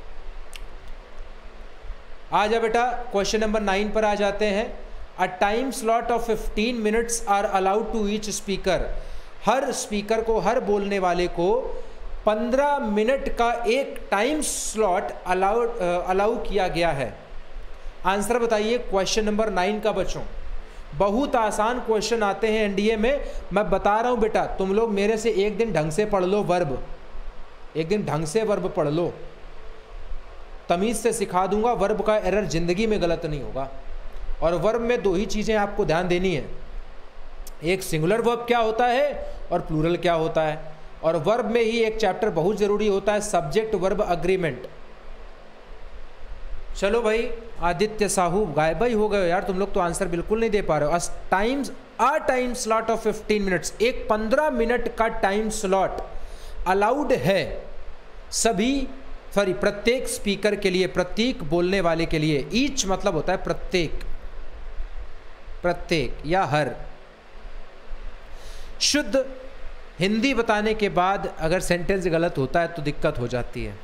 आ जा बेटा, क्वेश्चन नंबर नाइन पर आ जाते हैं। A time slot of fifteen minutes are allowed to each speaker. हर स्पीकर को, हर बोलने वाले को पंद्रह मिनट का एक टाइम स्लॉट अलाउड अलाउ किया गया है। आंसर बताइए क्वेश्चन नंबर नाइन का बच्चों। बहुत आसान क्वेश्चन आते हैं एनडीए में, मैं बता रहा हूं बेटा, तुम लोग मेरे से एक दिन ढंग से पढ़ लो वर्ब, एक दिन ढंग से वर्ब पढ़ लो, तमीज से सिखा दूंगा, वर्ब का एरर जिंदगी में गलत नहीं होगा। और वर्ब में दो ही चीजें आपको ध्यान देनी है, एक सिंगुलर वर्ब क्या होता है और प्लूरल क्या होता है। और वर्ब में ही एक चैप्टर बहुत जरूरी होता है, सब्जेक्ट वर्ब अग्रीमेंट। चलो भाई, आदित्य साहू गायब ही हो गए यार, तुम लोग तो आंसर बिल्कुल नहीं दे पा रहे हो। Times a time slot of fifteen minutes, एक पंद्रह मिनट का टाइम स्लॉट अलाउड है सभी, सॉरी प्रत्येक स्पीकर के लिए, प्रत्येक बोलने वाले के लिए। ईच मतलब होता है प्रत्येक, प्रत्येक या हर। शुद्ध हिंदी बताने के बाद अगर सेंटेंस गलत होता है तो दिक्कत हो जाती है।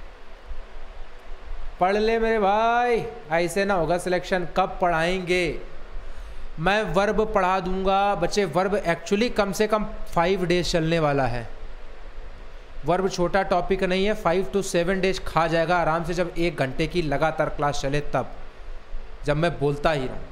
पढ़ ले मेरे भाई, ऐसे ना होगा सिलेक्शन। कब पढ़ाएंगे? मैं वर्ब पढ़ा दूंगा बच्चे। वर्ब एक्चुअली कम से कम फाइव डेज चलने वाला है। वर्ब छोटा टॉपिक नहीं है, फाइव टू सेवन डेज खा जाएगा आराम से, जब एक घंटे की लगातार क्लास चले तब, जब मैं बोलता ही रहूं।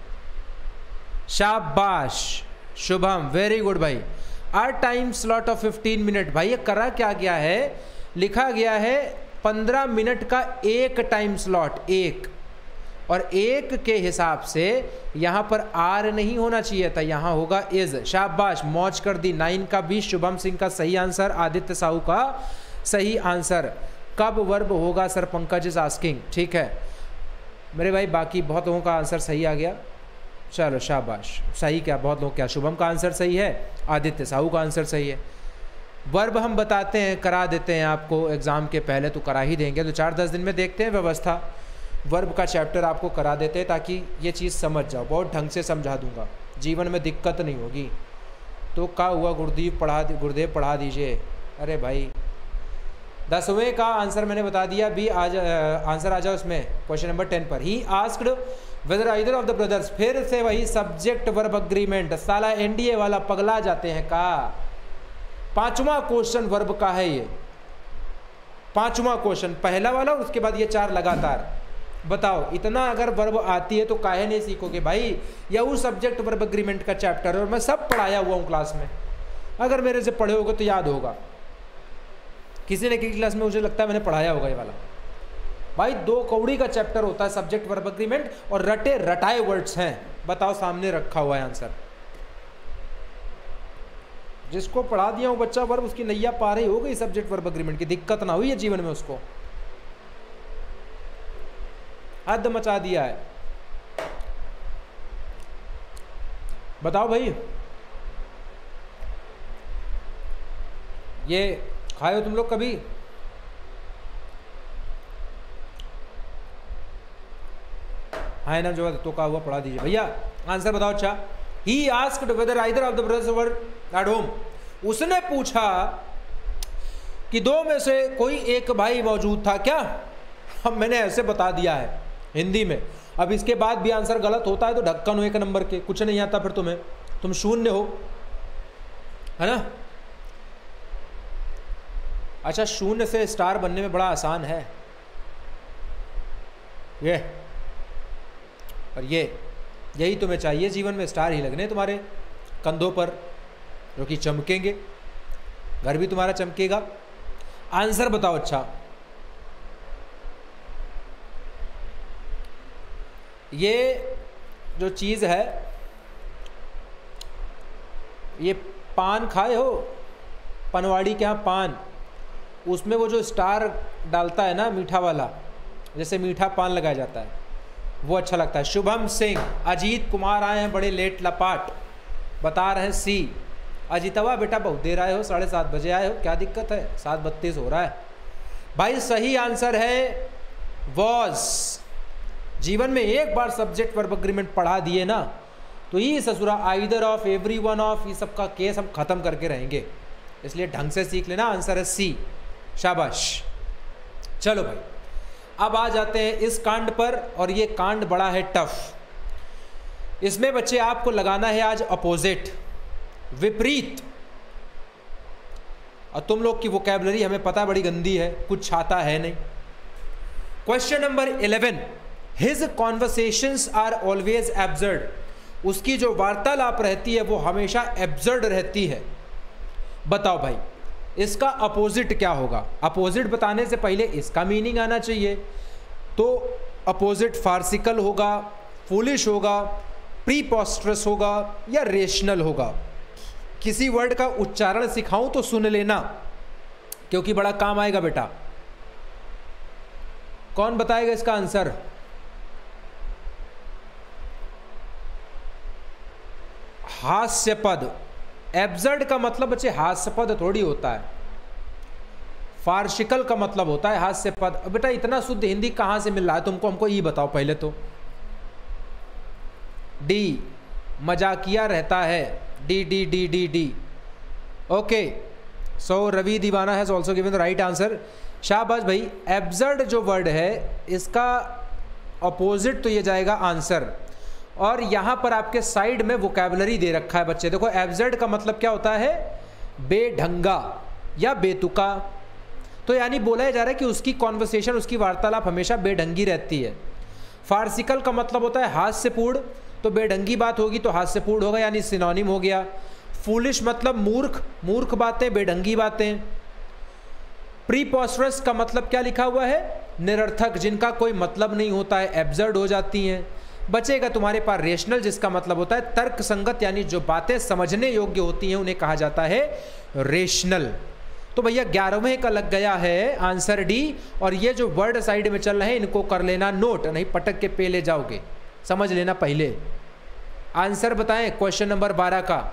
शाबाश शुभम, वेरी गुड भाई। Are time slot of fifteen minute. भाई ये करा क्या गया है, लिखा गया है पंद्रह मिनट का एक टाइम स्लॉट, एक और एक के हिसाब से यहाँ पर आर नहीं होना चाहिए था, यहाँ होगा इज। शाबाश, मौज कर दी। नाइन का बीस शुभम सिंह का सही आंसर, आदित्य साहू का सही आंसर। कब वर्ब होगा सर, पंकज इज आस्किंग। ठीक है मेरे भाई, बाकी बहुत लोगों का आंसर सही आ गया। चलो शाबाश, सही क्या, बहुत लोग क्या, शुभम का आंसर सही है, आदित्य साहू का आंसर सही है। वर्ब हम बताते हैं, करा देते हैं आपको एग्ज़ाम के पहले, तो करा ही देंगे, तो चार दस दिन में देखते हैं व्यवस्था। वर्ब का चैप्टर आपको करा देते हैं ताकि ये चीज़ समझ जाओ, बहुत ढंग से समझा दूंगा, जीवन में दिक्कत नहीं होगी। तो क्या हुआ, गुरुदेव पढ़ा गुरुदेव पढ़ा दीजिए। अरे भाई, दसवें का आंसर मैंने बता दिया, बी आज आंसर आ जाओ उसमें, क्वेश्चन नंबर टेन पर। He asked whether either of the brothers, फिर से वही सब्जेक्ट वर्ब अग्रीमेंट। साला एनडीए वाला पगला जाते हैं का। पांचवा क्वेश्चन वर्ब का है ये, पांचवा क्वेश्चन, पहला वाला उसके बाद ये चार लगातार। बताओ, इतना अगर वर्ब आती है तो काहे नहीं सीखोगे भाई। या वो सब्जेक्ट वर्ब अग्रीमेंट का चैप्टर है और मैं सब पढ़ाया हुआ हूँ क्लास में, अगर मेरे से पढ़े होगे तो याद होगा। किसी न किसी क्लास में मुझे लगता है मैंने पढ़ाया होगा ये वाला। भाई दो कौड़ी का चैप्टर होता है सब्जेक्ट वर्ब अग्रीमेंट, और रटे रटाए वर्ड्स हैं। बताओ, सामने रखा हुआ है आंसर। जिसको पढ़ा दिया हूँ बच्चा वर्ब, उसकी नैया पार ही हो गई सब्जेक्ट वर्ब अग्रीमेंट की, दिक्कत ना हुई है जीवन में उसको। हद मचा दिया है। बताओ भाई, ये खाए हो तुम लोग कभी? हाँ ना, जो तो का हुआ पढ़ा दीजिए भैया, आंसर बताओ। अच्छा, he asked whether either of the brothers were at home, उसने पूछा कि दो में से कोई एक भाई मौजूद था क्या। अब मैंने ऐसे बता दिया है हिंदी में, अब इसके बाद भी आंसर गलत होता है तो ढक्कन हो एक नंबर के, कुछ नहीं आता फिर तुम्हें, तुम शून्य हो, है ना। अच्छा, शून्य से स्टार बनने में बड़ा आसान है ये, और ये यही तुम्हें चाहिए जीवन में, स्टार ही लगने तुम्हारे कंधों पर, जो कि चमकेंगे, घर भी तुम्हारा चमकेगा। आंसर बताओ। अच्छा, ये जो चीज़ है, ये पान खाए हो, पनवाड़ी के यहाँ पान, उसमें वो जो स्टार डालता है ना मीठा वाला, जैसे मीठा पान लगाया जाता है, वो अच्छा लगता है। शुभम सिंह, अजीत कुमार आए हैं बड़े लेट लपाट, बता रहे हैं सी। अजीतवा बेटा बहुत देर आए हो, साढ़े सात बजे आए हो, क्या दिक्कत है, सात बत्तीस हो रहा है भाई। सही आंसर है वॉज। जीवन में एक बार सब्जेक्ट वर्ब अग्रीमेंट पढ़ा दिए ना, तो ये ससुरा either of, every one of, ये सब का केस हम खत्म करके रहेंगे, इसलिए ढंग से सीख लेना। आंसर है सी, शाबाश। चलो भाई, अब आ जाते हैं इस कांड पर, और ये कांड बड़ा है टफ। इसमें बच्चे आपको लगाना है आज अपोजिट, विपरीत। और तुम लोग की वोकैबुलरी हमें पता बड़ी गंदी है, कुछ आता है नहीं। Question number eleven, his conversations are always absurd, उसकी जो वार्तालाप रहती है वो हमेशा एब्सर्ड रहती है। बताओ भाई, इसका अपोजिट क्या होगा। अपोजिट बताने से पहले इसका मीनिंग आना चाहिए, तो अपोजिट फार्सिकल होगा, फूलिश होगा, प्रीपोस्ट्रस होगा, या रेशनल होगा। किसी वर्ड का उच्चारण सिखाऊं तो सुन लेना, क्योंकि बड़ा काम आएगा बेटा। कौन बताएगा इसका आंसर? हास्यपद। एब्सर्ड का मतलब बच्चे हास्यपद थोड़ी होता है, फार्शिकल का मतलब होता है हास्यपद। बेटा इतना शुद्ध हिंदी कहां से मिल रहा है तुमको, हमको ये बताओ पहले तो। डी, मजाकिया रहता है, D D D D D. Okay, so Ravi Deewana has also given the right answer. शाबाश भाई। एब्सर्ड जो वर्ड है इसका अपोजिट तो ये जाएगा आंसर, और यहाँ पर आपके साइड में वोकैबुलरी दे रखा है बच्चे। देखो, एब्सर्ड का मतलब क्या होता है, बेढंगा या बेतुका। तो यानी बोला जा रहा है कि उसकी कॉन्वर्सेशन, उसकी वार्तालाप हमेशा बेढंगी रहती है। फार्सिकल का मतलब होता है हास्यपूर्ण, तो बेढंगी बात होगी तो हास्यपूर्ण होगा, यानी सिनोनिम हो गया। फूलिश मतलब मूर्ख, मूर्ख बातें, बेढंगी बातें। प्रीपोस्टरस का मतलब क्या लिखा हुआ है, निरर्थक, जिनका कोई मतलब नहीं होता है, एब्सर्ड हो जाती हैं। बचेगा तुम्हारे पास रेशनल, जिसका मतलब होता है तर्क संगत, यानी जो बातें समझने योग्य होती हैं उन्हें कहा जाता है रेशनल। तो भैया ग्यारहवें का लग गया है आंसर डी। और ये जो वर्ड साइड में चल रहे हैं इनको कर लेना नोट, नहीं पटक के पे ले जाओगे, समझ लेना पहले। आंसर बताएं क्वेश्चन नंबर बारह का।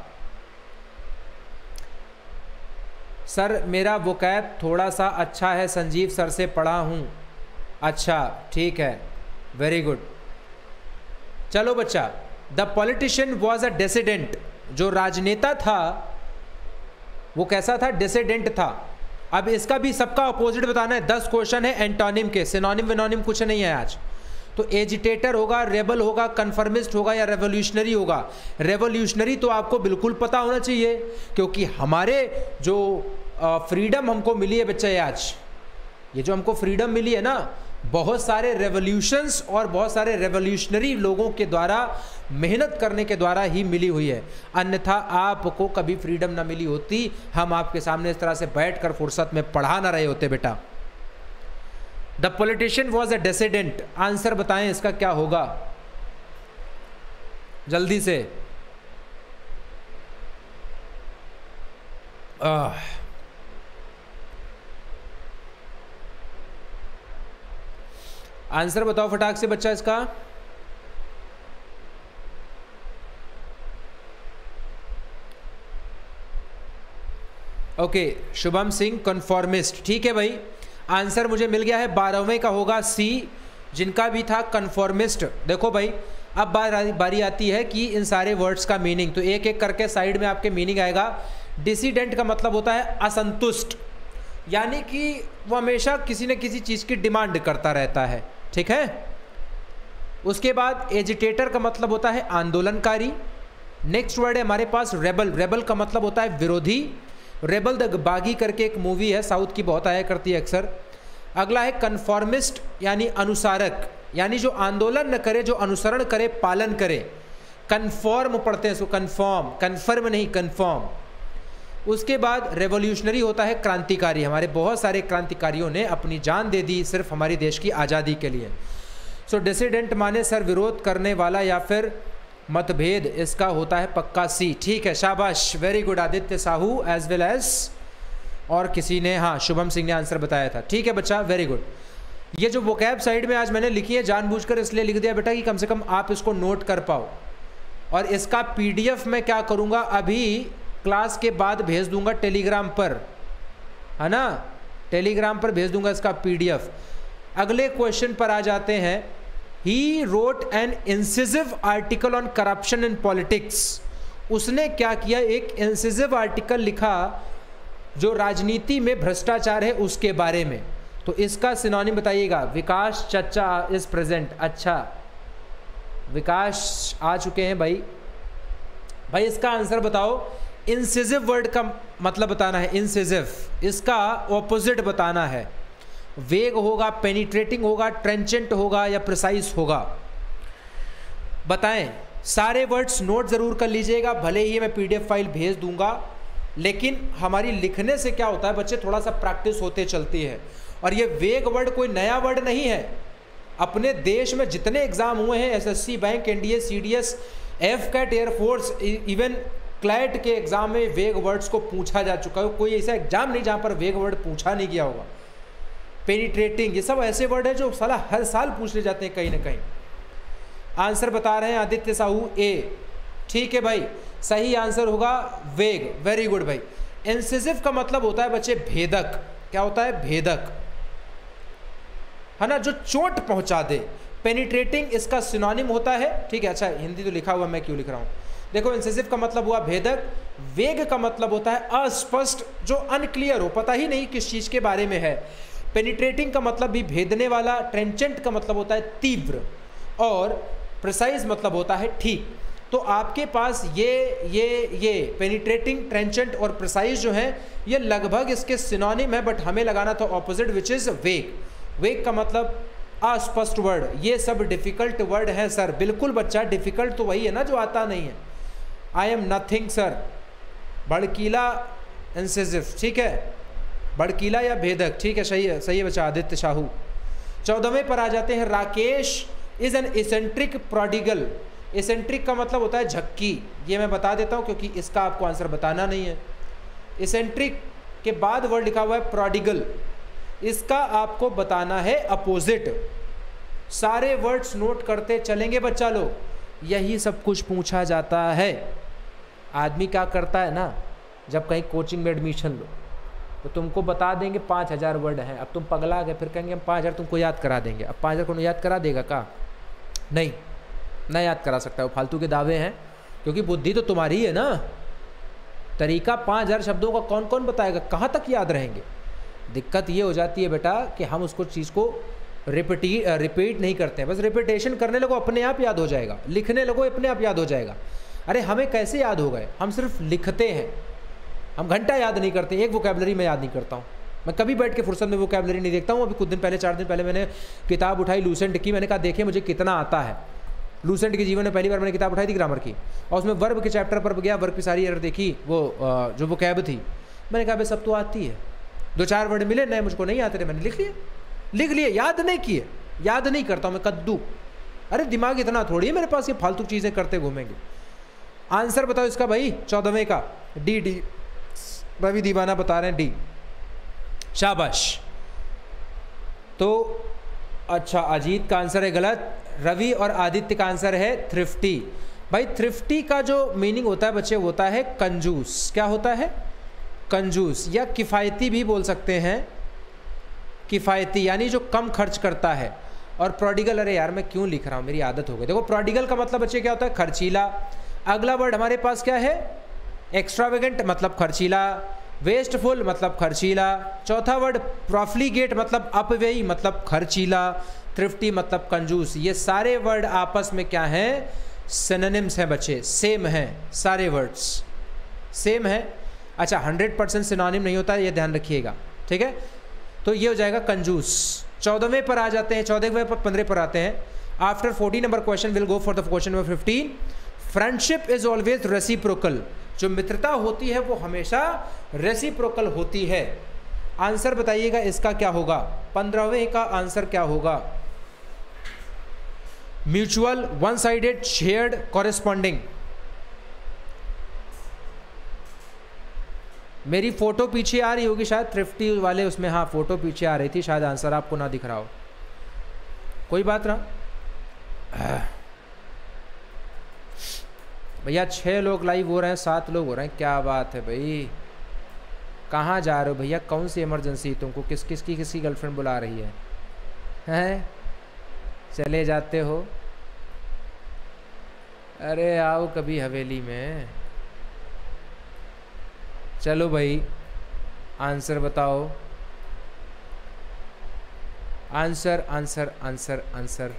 सर मेरा वोकैब थोड़ा सा अच्छा है, संजीव सर से पढ़ा हूँ। अच्छा ठीक है, वेरी गुड। चलो बच्चा, the politician was a dissident, जो राजनेता था वो कैसा था? डिसिडेंट था। अब इसका भी सबका अपोजिट बताना है। दस क्वेश्चन है एंटोनिम के, सिनोनिम विनोनिम कुछ नहीं है आज। तो एजिटेटर होगा, रेबल होगा, कन्फर्मिस्ट होगा या रेवोल्यूशनरी होगा। रेवोल्यूशनरी तो आपको बिल्कुल पता होना चाहिए, क्योंकि हमारे जो फ्रीडम हमको मिली है बच्चे, आज ये जो हमको फ्रीडम मिली है ना, बहुत सारे रेवोल्यूशंस और बहुत सारे रेवोल्यूशनरी लोगों के द्वारा मेहनत करने के द्वारा ही मिली हुई है। अन्यथा आपको कभी फ्रीडम ना मिली होती, हम आपके सामने इस तरह से बैठकर फुर्सत में पढ़ा ना रहे होते बेटा। The politician was a dissident, answer बताएं इसका क्या होगा जल्दी से। आह आंसर बताओ फटाक से बच्चा इसका। ओके शुभम सिंह कन्फॉर्मिस्ट, ठीक है भाई। आंसर मुझे मिल गया है, बारहवें का होगा सी, जिनका भी था कन्फॉर्मिस्ट। देखो भाई अब बार बारी आती है कि इन सारे वर्ड्स का मीनिंग, तो एक एक करके साइड में आपके मीनिंग आएगा। डिसिडेंट का मतलब होता है असंतुष्ट, यानी कि वो हमेशा किसी न किसी चीज़ की डिमांड करता रहता है, ठीक है। उसके बाद एजिटेटर का मतलब होता है आंदोलनकारी। नेक्स्ट वर्ड है हमारे पास रेबल, रेबल का मतलब होता है विरोधी। रेबल द बागी करके एक मूवी है साउथ की, बहुत आया करती है अक्सर। अगला है कन्फॉर्मिस्ट, यानी अनुसारक, यानी जो आंदोलन न करे, जो अनुसरण करे, पालन करे। कन्फॉर्म पढ़ते हैं इसको, कन्फॉर्म, कन्फर्म नहीं, कन्फॉर्म। उसके बाद रेवोल्यूशनरी होता है क्रांतिकारी। हमारे बहुत सारे क्रांतिकारियों ने अपनी जान दे दी सिर्फ हमारी देश की आज़ादी के लिए। सो डिसिडेंट माने सर विरोध करने वाला या फिर मतभेद, इसका होता है पक्का सी, ठीक है, शाबाश, very good Aditya Sahu as well as, और किसी ने, हाँ शुभम सिंह ने आंसर बताया था, ठीक है बच्चा, वेरी गुड। ये जो वोकैब साइड में आज मैंने लिखी है जानबूझकर इसलिए लिख दिया बेटा कि कम से कम आप इसको नोट कर पाओ। और इसका पीडीएफ मैं क्या करूँगा, अभी क्लास के बाद भेज दूंगा टेलीग्राम पर, है ना, टेलीग्राम पर भेज दूंगा इसका पीडीएफ। अगले क्वेश्चन पर आ जाते हैं। He wrote an incisive article on corruption in politics, उसने क्या किया, एक इंसिसिव आर्टिकल लिखा जो राजनीति में भ्रष्टाचार है उसके बारे में। तो इसका सिनोनिम बताइएगा। विकास चचा इज प्रेजेंट, अच्छा विकास आ चुके हैं भाई। भाई इसका आंसर बताओ। इंसिसिव वर्ड का मतलब बताना है, इंसिसिव, इसका ऑपोजिट बताना है। वेग होगा, पेनिट्रेटिंग होगा, ट्रेंचेंट होगा या प्रिसाइज होगा, बताएं। सारे वर्ड्स नोट जरूर कर लीजिएगा, भले ही मैं पीडीएफ फाइल भेज दूंगा, लेकिन हमारी लिखने से क्या होता है बच्चे, थोड़ा सा प्रैक्टिस होते चलती है। और ये वेग वर्ड कोई नया वर्ड नहीं है। अपने देश में जितने एग्जाम हुए हैं, SSC, bank, NDA, CDS, F CAT, air force, even CLAT के एग्जाम में वेग वर्ड्स को पूछा जा चुका है। कोई ऐसा एग्जाम नहीं जहां पर वेग वर्ड पूछा नहीं गया होगा। पेनिट्रेटिंग, ये सब ऐसे वर्ड है जो साला हर साल पूछ ले जाते हैं कहीं ना कहीं। आंसर बता रहे हैं आदित्य साहू ए, ठीक है भाई, सही आंसर होगा वेग, वेरी गुड भाई। इंसिसिव का मतलब होता है बच्चे भेदक, क्या होता है, भेदक, है ना, जो चोट पहुंचा दे। पेनिट्रेटिंग इसका सिनोनिम होता है, ठीक है, अच्छा हिंदी तो लिखा हुआ, मैं क्यों लिख रहा हूं, देखो इंसिसिव का मतलब हुआ भेदक, वेग का मतलब होता है अस्पष्ट, जो अनक्लियर हो, पता ही नहीं किस चीज के बारे में है। पेनिट्रेटिंग का मतलब भी भेदने वाला, ट्रेंचेंट का मतलब होता है तीव्र, और प्रिसाइज मतलब होता है ठीक। तो आपके पास ये ये ये पेनिट्रेटिंग, ट्रेंचेंट और प्रिसाइज जो है ये लगभग इसके सिनोनिम है, बट हमें लगाना था ऑपोजिट विच इज वेग। वेग का मतलब अस्पष्ट वर्ड, ये सब डिफिकल्ट वर्ड है सर। बिल्कुल बच्चा, डिफिकल्ट तो वही है ना जो आता नहीं है। आई एम नथिंग सर, भड़कीला इंसिसिव, ठीक है, भड़कीला या भेदक, ठीक है, सही है, सही है बच्चा आदित्य साहू। चौदहवें पर आ जाते हैं, Rakesh is an eccentric prodigal. Eccentric का मतलब होता है झक्की, ये मैं बता देता हूँ क्योंकि इसका आपको आंसर बताना नहीं है। इसेंट्रिक के बाद वर्ड लिखा हुआ है प्रोडिगल, इसका आपको बताना है अपोजिट। सारे वर्ड्स नोट करते चलेंगे बच्चा लोग, यही सब कुछ पूछा जाता है। आदमी क्या करता है ना, जब कहीं कोचिंग में एडमिशन लो तो तुमको बता देंगे पाँच हज़ार वर्ड हैं, अब तुम पगला गए, फिर कहेंगे हम पाँच हज़ार तुमको याद करा देंगे। अब पाँच हज़ार को याद करा देगा का? नहीं, ना याद करा सकता है, वो फालतू के दावे हैं, क्योंकि बुद्धि तो तुम्हारी है ना। तरीका पाँच हज़ार शब्दों का कौन कौन बताएगा, कहाँ तक याद रहेंगे? दिक्कत ये हो जाती है बेटा कि हम उसको चीज़ को रिपीट रिपीट नहीं करते हैं, बस रिपीटेशन करने लगो अपने आप याद हो जाएगा, लिखने लगो अपने आप याद हो जाएगा। अरे हमें कैसे याद हो गए, हम सिर्फ लिखते हैं, हम घंटा याद नहीं करते। एक वोकैबुलरी मैं याद नहीं करता हूँ, मैं कभी बैठ के फुर्सत में वोकैबुलरी नहीं देखता हूँ। अभी कुछ दिन पहले, चार दिन पहले मैंने किताब उठाई लूसेंट की, मैंने कहा देखे मुझे कितना आता है। लूसेंट के जीवन में पहली बार मैंने किताब उठाई थी ग्रामर की, और उसमें वर्ब के चैप्टर पर गया, वर्ब की सारी एरर देखी, वो जो वोकैब थी, मैंने कहा भाई सब तो आती है, दो चार वर्ड मिले नए मुझको नहीं आते थे, मैंने लिख लिए लिख लिए याद नहीं किए, याद नहीं करता हूँ मैं कद्दू। अरे दिमाग इतना थोड़ी है मेरे पास, ये फालतू चीज़ें करते घूमेंगे। आंसर बताओ इसका भाई, चौदहवें का डी डी रवि दीवाना बता रहे हैं डी, शाबाश। तो अच्छा, अजीत का आंसर है गलत, रवि और आदित्य का आंसर है थ्रिफ्टी। भाई थ्रिफ्टी का जो मीनिंग होता है बच्चे, होता है कंजूस। क्या होता है? कंजूस, या किफ़ायती भी बोल सकते हैं, किफ़ायती यानी जो कम खर्च करता है। और प्रोडिगल, अरे यार मैं क्यों लिख रहा हूँ, मेरी आदत हो गई। देखो प्रोडिगल का मतलब बच्चे क्या होता है? खर्चीला। अगला वर्ड हमारे पास क्या है? एक्स्ट्रावेगेंट मतलब खर्चीला, वेस्टफुल मतलब खर्चीला। चौथा वर्ड प्रॉफ्लिगेट मतलब अपव्ययी मतलब खर्चीला, थ्रिफ्टी मतलब कंजूस। ये सारे वर्ड आपस में क्या हैं? सिनोनिम्स हैं बच्चे, सेम हैं, सारे वर्ड्स सेम हैं। अच्छा, हंड्रेड परसेंट सिनोनिम नहीं होता है, ये ध्यान रखिएगा, ठीक है। तो ये हो जाएगा कंजूस। चौदहवें पर आ जाते हैं, चौदहवें पर पंद्रह पर आते हैं। After fourteen number question will go for the question number fifteen. Friendship is always reciprocal. जो मित्रता होती है वो हमेशा रेसिप्रोकल होती है। आंसर बताइएगा इसका क्या होगा? पंद्रहवें का आंसर क्या होगा? Mutual, one sided, shared, corresponding. मेरी फोटो पीछे आ रही होगी शायद, थ्रिफ्टी वाले उसमें, हाँ फोटो पीछे आ रही थी, शायद आंसर आपको ना दिख रहा हो, कोई बात ना। भैया छः लोग लाइव हो रहे हैं, सात लोग हो रहे हैं, क्या बात है भाई। कहाँ जा रहे हो भैया? कौन सी इमरजेंसी तुमको? किस किस की किसकी गर्लफ्रेंड बुला रही है? हैं? चले जाते हो? अरे आओ कभी हवेली में। चलो भाई आंसर बताओ। Answer answer answer answer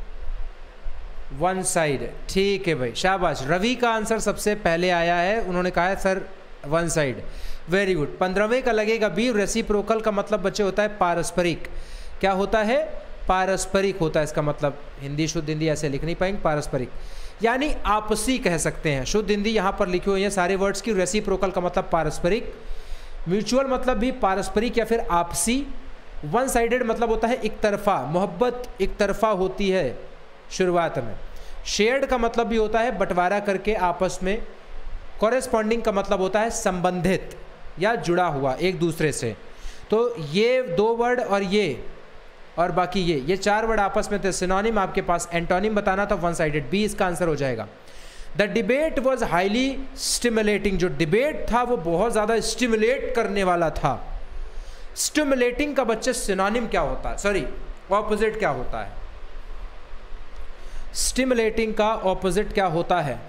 one side. ठीक है भाई, शाबाश। रवि का आंसर सबसे पहले आया है, उन्होंने कहा है sir one side, very good. पंद्रहवें का लगेगा बी, रेसिप्रोकल का मतलब बच्चे होता है पारस्परिक। क्या होता है? पारस्परिक होता है इसका मतलब। हिंदी शुद्ध हिंदी ऐसे लिख नहीं पाएंगे, पारस्परिक यानी आपसी कह सकते हैं। शुद्ध हिंदी यहाँ पर लिखी हुई है सारे वर्ड्स की। रेसिप्रोकल का मतलब पारस्परिक, म्यूचुअल मतलब भी पारस्परिक या फिर आपसी, वन साइडेड मतलब होता है एक तरफा, मोहब्बत एक तरफा होती है शुरुआत में। शेयर्ड का मतलब भी होता है बंटवारा करके आपस में। कॉरेस्पॉन्डिंग का मतलब होता है संबंधित या जुड़ा हुआ एक दूसरे से। तो ये दो वर्ड और ये और बाकी ये ये चार वर्ड आपस में थे सिनोनिम। आपके पास एंटोनिम बताना था वन साइडेड, बी इसका आंसर हो जाएगा। The debate was highly stimulating. जो डिबेट था वो बहुत ज़्यादा स्टिमुलेट करने वाला था। स्टिमुलेटिंग का बच्चे सिनोनिम क्या होता है, सॉरी ऑपोजिट क्या होता है? स्टिमुलेटिंग का ऑपोजिट क्या होता है?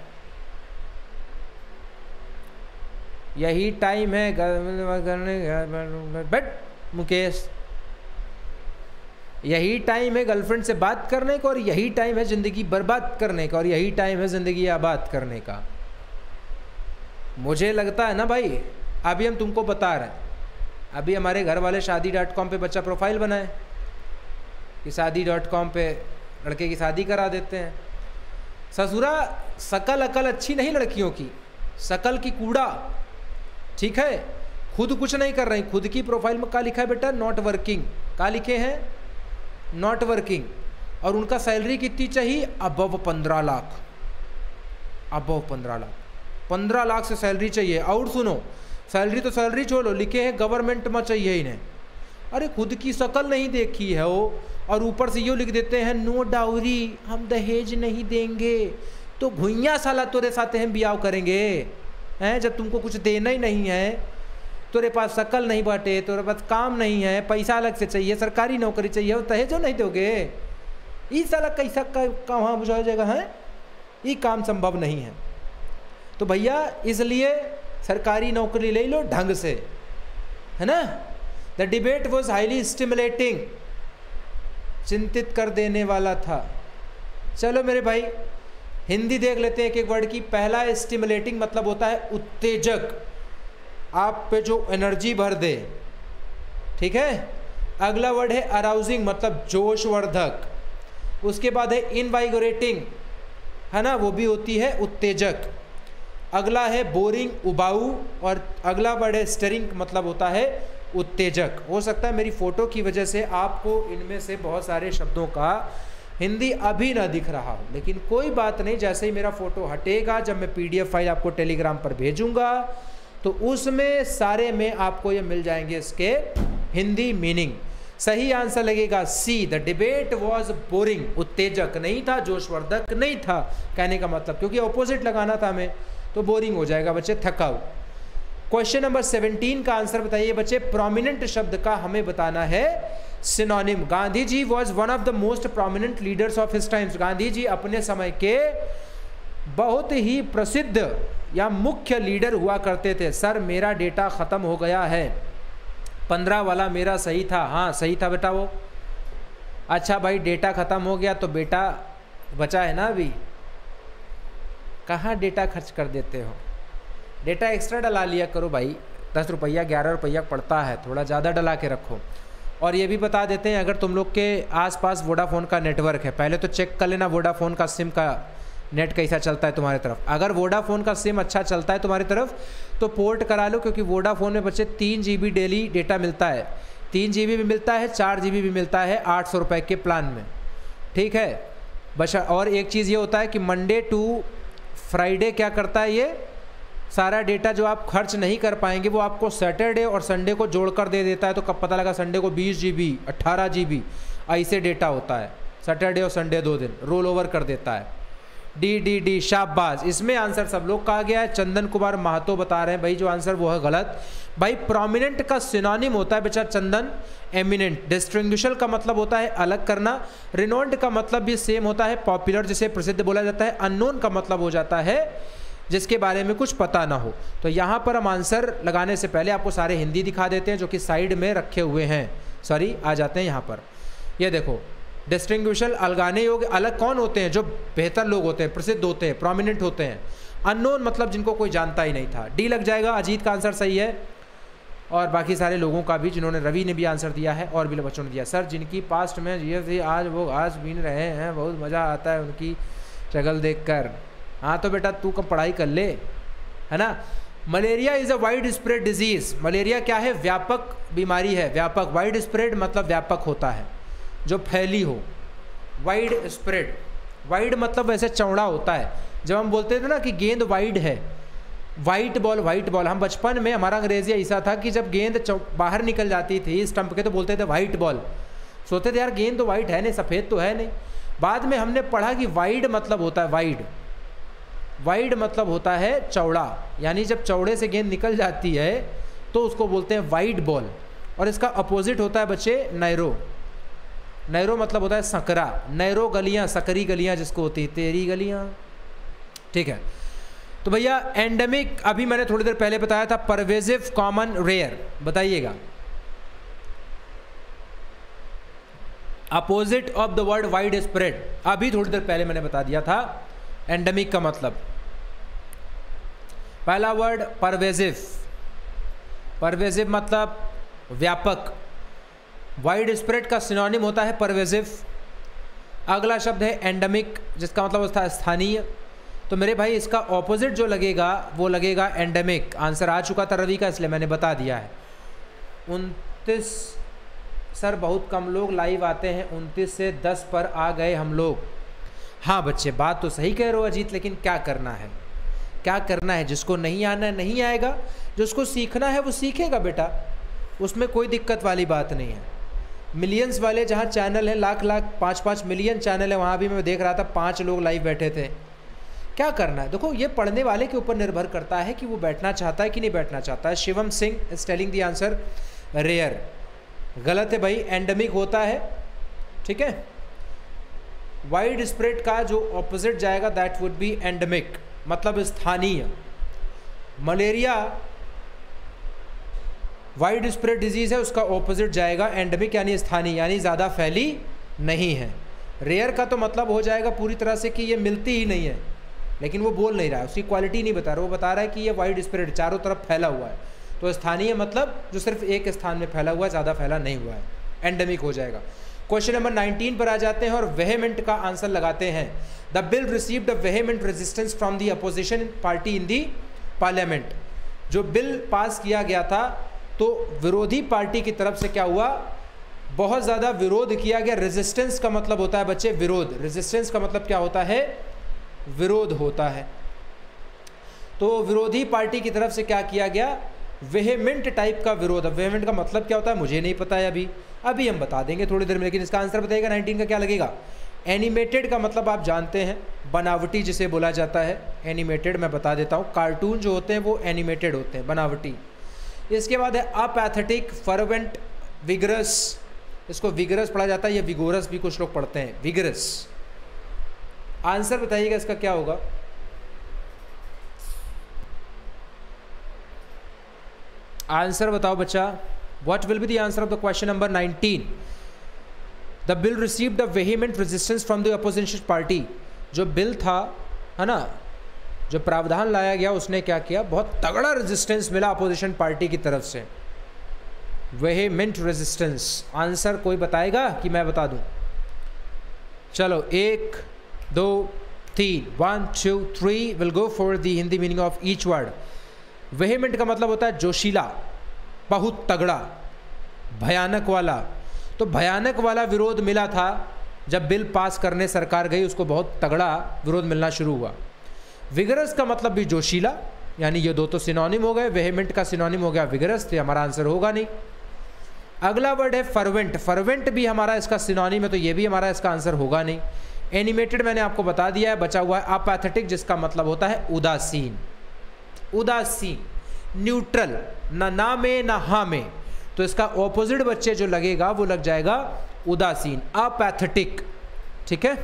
यही टाइम है करने, बट मुकेश यही टाइम है गर्लफ्रेंड से बात करने का, और यही टाइम है ज़िंदगी बर्बाद करने का, और यही टाइम है ज़िंदगी आबाद करने का। मुझे लगता है ना भाई, अभी हम तुमको बता रहे हैं, अभी हमारे घर वाले शादी डॉट कॉम पर बच्चा प्रोफाइल बनाए कि शादी डॉट कॉम पे लड़के की शादी करा देते हैं। ससुरा शकल अकल अच्छी नहीं लड़कियों की, शकल की कूड़ा, ठीक है। खुद कुछ नहीं कर रही, खुद की प्रोफाइल में क्या लिखा है बेटा? Not working. क्या लिखे हैं? नॉट वर्किंग, और उनका सैलरी कितनी चाहिए, अबव पंद्रह लाख, अबव पंद्रह लाख, पंद्रह लाख से सैलरी चाहिए। और सुनो, सैलरी तो सैलरी छोड़ो, लिखे हैं गवर्नमेंट में चाहिए इन्हें। अरे खुद की शक्ल नहीं देखी है वो, और ऊपर से ये लिख देते हैं नो डाउरी, हम दहेज नहीं देंगे। तो घुइया साला तोरे साथ हम ब्याह करेंगे हैं, जब तुमको कुछ देना ही नहीं है, तोरे पास शक्ल नहीं बाटे, तोरे पास काम नहीं है, पैसा अलग से चाहिए, सरकारी नौकरी चाहिए, और दहेजो नहीं दोगे, ये साला कैसा कहाँ बुझा जाएगा है, ये काम संभव नहीं है। तो भैया इसलिए सरकारी नौकरी ले लो ढंग से, है ना। The debate was highly stimulating, चिंतित कर देने वाला था। चलो मेरे भाई हिंदी देख लेते हैं एक एक वर्ड की। पहला स्टिमुलेटिंग मतलब होता है उत्तेजक, आप पे जो एनर्जी भर दे, ठीक है। अगला वर्ड है अराउजिंग मतलब जोशवर्धक। उसके बाद है इनवाइगोरेटिंग, है ना, वो भी होती है उत्तेजक। अगला है बोरिंग उबाऊ, और अगला वर्ड है स्टरिंग मतलब होता है उत्तेजक। हो सकता है मेरी फ़ोटो की वजह से आपको इनमें से बहुत सारे शब्दों का हिंदी अभी ना दिख रहा हो, लेकिन कोई बात नहीं, जैसे ही मेरा फ़ोटो हटेगा, जब मैं पीडीएफ फाइल आपको टेलीग्राम पर भेजूंगा तो उसमें सारे में आपको ये मिल जाएंगे इसके हिंदी मीनिंग। सही आंसर लगेगा C, the debate was boring, उत्तेजक नहीं था, जोशवर्धक नहीं था, कहने का मतलब, क्योंकि ऑपोजिट लगाना था हमें, तो बोरिंग हो जाएगा बच्चे, थकाऊ। क्वेश्चन नंबर सेवनटीन का आंसर बताइए बच्चे। प्रोमिनेंट शब्द का हमें बताना है synonym. Gandhi ji was one of the most prominent leaders of his times. Gandhi ji अपने समय के बहुत ही प्रसिद्ध या मुख्य लीडर हुआ करते थे। सर मेरा डेटा ख़त्म हो गया है, पंद्रह वाला मेरा सही था। हाँ सही था बेटा वो। अच्छा भाई डेटा ख़त्म हो गया तो बेटा बचा है ना अभी, कहाँ डेटा खर्च कर देते हो, डेटा एक्स्ट्रा डला लिया करो भाई, दस रुपया ग्यारह रुपया पड़ता है, थोड़ा ज़्यादा डला के रखो। और ये भी बता देते हैं, अगर तुम लोग के आसपास वोडाफोन का नेटवर्क है, पहले तो चेक कर लेना वोडाफोन का सिम का नेट कैसा चलता है तुम्हारी तरफ। अगर वोडाफोन का सिम अच्छा चलता है तुम्हारी तरफ तो पोर्ट करा लो, क्योंकि वोडाफोन में बच्चे तीन जी बी डेली डेटा मिलता है, तीन जी बी भी मिलता है, चार जी बी भी मिलता है आठ सौ रुपये के प्लान में, ठीक है बस। और एक चीज़ ये होता है कि मंडे टू फ्राइडे क्या करता है, ये सारा डेटा जो आप खर्च नहीं कर पाएंगे वो आपको सैटरडे और संडे को जोड़कर दे देता है। तो कब पता लगा संडे को बीस जी बी अट्ठारह जी बी ऐसे डेटा होता है, सैटरडे और संडे दो दिन रोल ओवर कर देता है। डी डी डी शाबाश, इसमें आंसर सब लोग कहा गया है। चंदन कुमार महतो बता रहे हैं भाई जो आंसर वो है गलत। भाई प्रोमिनेंट का सिनोनिम होता है बेचा चंदन एमिनेंट। डिस्टिंग्विशल का मतलब होता है अलग करना। रिनोन्ड का मतलब भी सेम होता है, पॉपुलर जिसे प्रसिद्ध बोला जाता है। अननोन का मतलब हो जाता है जिसके बारे में कुछ पता ना हो। तो यहाँ पर हम आंसर लगाने से पहले आपको सारे हिंदी दिखा देते हैं जो कि साइड में रखे हुए हैं। सॉरी आ जाते हैं यहाँ पर, ये देखो डिस्टिंग्विशल अलगाने योग्य अलग कौन होते हैं, जो बेहतर लोग होते हैं, प्रसिद्ध होते हैं, प्रोमिनेंट होते हैं। अननोन मतलब जिनको कोई जानता ही नहीं था। डी लग जाएगा, अजीत का आंसर सही है। और बाकी सारे लोगों का भी, जिन्होंने रवि ने भी आंसर दिया है और भी बच्चों ने दिया। सर जिनकी पास्ट में ये थी आज वो आज बीन रहे हैं, बहुत मज़ा आता है उनकी शक्ल देख कर। हाँ तो बेटा तू कब पढ़ाई कर ले, है ना। Malaria is a widespread disease. Malaria क्या है, व्यापक बीमारी है, व्यापक। वाइड स्प्रेड मतलब व्यापक होता है, जो फैली हो। वाइड स्प्रेड, वाइड मतलब वैसे चौड़ा होता है। जब हम बोलते थे ना कि गेंद वाइड है, वाइट बॉल वाइट बॉल, हम बचपन में हमारा अंग्रेजी ऐसा था कि जब गेंद बाहर निकल जाती थी स्टंप के तो बोलते थे वाइट बॉल। सोचते थे यार गेंद तो वाइट है नहीं, सफ़ेद तो है नहीं। बाद में हमने पढ़ा कि वाइड मतलब होता है वाइड, वाइड मतलब होता है चौड़ा, यानी जब चौड़े से गेंद निकल जाती है तो उसको बोलते हैं वाइड बॉल। और इसका अपोजिट होता है बच्चे नैरो। नैरो मतलब होता है सकरा। नैरो गलियां, सकरी गलियां जिसको होती है, तेरी गलियां, ठीक है। तो भैया एंडेमिक अभी मैंने थोड़ी देर पहले बताया था, परवेजिव कॉमन रेयर, बताइएगा opposite of the word widespread. अभी थोड़ी देर पहले मैंने बता दिया था एंडेमिक का मतलब। पहला वर्ड परवेजिव, परवेजिव मतलब व्यापक। वाइड स्प्रेड का सिनोनिम होता है परवेजिव। अगला शब्द है एंडेमिक जिसका मतलब होता है स्थानीय। तो मेरे भाई इसका ऑपोजिट जो लगेगा वो लगेगा एंडेमिक। आंसर आ चुका था रवि का, इसलिए मैंने बता दिया है। उनतीस सर बहुत कम लोग लाइव आते हैं, उनतीस से दस पर आ गए हम लोग। हाँ बच्चे बात तो सही कह रहे हो अजीत, लेकिन क्या करना है, क्या करना है, जिसको नहीं आना है नहीं आएगा, जिसको सीखना है वो सीखेगा बेटा, उसमें कोई दिक्कत वाली बात नहीं है। मिलियंस वाले जहाँ चैनल है, लाख लाख पाँच पाँच मिलियन चैनल है, वहाँ भी मैं देख रहा था पाँच लोग लाइव बैठे थे। क्या करना है, देखो ये पढ़ने वाले के ऊपर निर्भर करता है कि वो बैठना चाहता है कि नहीं बैठना चाहता है। Shivam Singh is telling the answer rare, गलत है भाई, एंडेमिक होता है, ठीक है। वाइड स्प्रेड का जो ऑपोजिट जाएगा दैट वुड बी एंडेमिक, मतलब स्थानीय। मलेरिया वाइड स्प्रेड डिजीज है, उसका ऑपोजिट जाएगा एंडेमिक यानी स्थानीय, यानी ज़्यादा फैली नहीं है। रेयर का तो मतलब हो जाएगा पूरी तरह से कि ये मिलती ही नहीं है, लेकिन वो बोल नहीं रहा है, उसकी क्वालिटी नहीं बता रहा, वो बता रहा है कि ये वाइड स्प्रेड चारों तरफ फैला हुआ है। तो स्थानीय मतलब जो सिर्फ एक स्थान में फैला हुआ है, ज़्यादा फैला नहीं हुआ है, एंडेमिक हो जाएगा। क्वेश्चन नंबर नाइनटीन पर आ जाते हैं और वेहेमेंट का आंसर लगाते हैं। The bill received a vehement resistance from the opposition party in the parliament. जो बिल पास किया गया था तो विरोधी पार्टी की तरफ से क्या हुआ, बहुत ज़्यादा विरोध किया गया। रेजिस्टेंस का मतलब होता है बच्चे विरोध, रेजिस्टेंस का मतलब क्या होता है, विरोध होता है। तो विरोधी पार्टी की तरफ से क्या किया गया, वेहेमेंट टाइप का विरोध। अब वेहेमेंट का मतलब क्या होता है मुझे नहीं पता है, अभी अभी हम बता देंगे थोड़ी देर में, लेकिन इसका आंसर बताइएगा नाइनटीन का क्या लगेगा। एनिमेटेड का मतलब आप जानते हैं, बनावटी जिसे बोला जाता है, एनिमेटेड मैं बता देता हूँ, कार्टून जो होते हैं वो एनिमेटेड होते हैं, बनावटी। इसके बाद है अपैथेटिक, फर्वेंट, विगरस, इसको विगरस पढ़ा जाता है, या विगोरस भी कुछ लोग पढ़ते हैं, विगरस। आंसर बताइएगा इसका क्या होगा। आंसर बताओ बच्चा, what will be the answer of the question number nineteen. The bill received a vehement resistance from the opposition party. जो बिल था है ना, जो प्रावधान लाया गया, उसने क्या किया, बहुत तगड़ा रेजिस्टेंस मिला अपोजिशन पार्टी की तरफ से, वेहीमेंट रेजिस्टेंस। आंसर कोई बताएगा कि मैं बता दूं। चलो एक दो तीन, one two three, will go for the Hindi meaning of each word. Vehement का मतलब होता है जोशीला, बहुत तगड़ा, भयानक वाला। तो भयानक वाला विरोध मिला था जब बिल पास करने सरकार गई, उसको बहुत तगड़ा विरोध मिलना शुरू हुआ। विगरस का मतलब भी जोशीला, यानी ये दो तो सिनोनिम हो गए, वेहीमेंट का सिनोनिम हो गया विगरस, तो हमारा आंसर होगा नहीं। अगला वर्ड है फर्वेंट, फर्वेंट भी हमारा इसका सिनोनिम है, तो ये भी हमारा इसका आंसर होगा नहीं। एनिमेटेड मैंने आपको बता दिया है, बचा हुआ है अपैथेटिक, जिसका मतलब होता है उदासीन, उदासीन, न्यूट्रल, ना ना में ना हाँ में। तो इसका ऑपोजिट बच्चे जो लगेगा वो लग जाएगा उदासीन, अपैथेटिक। ठीक है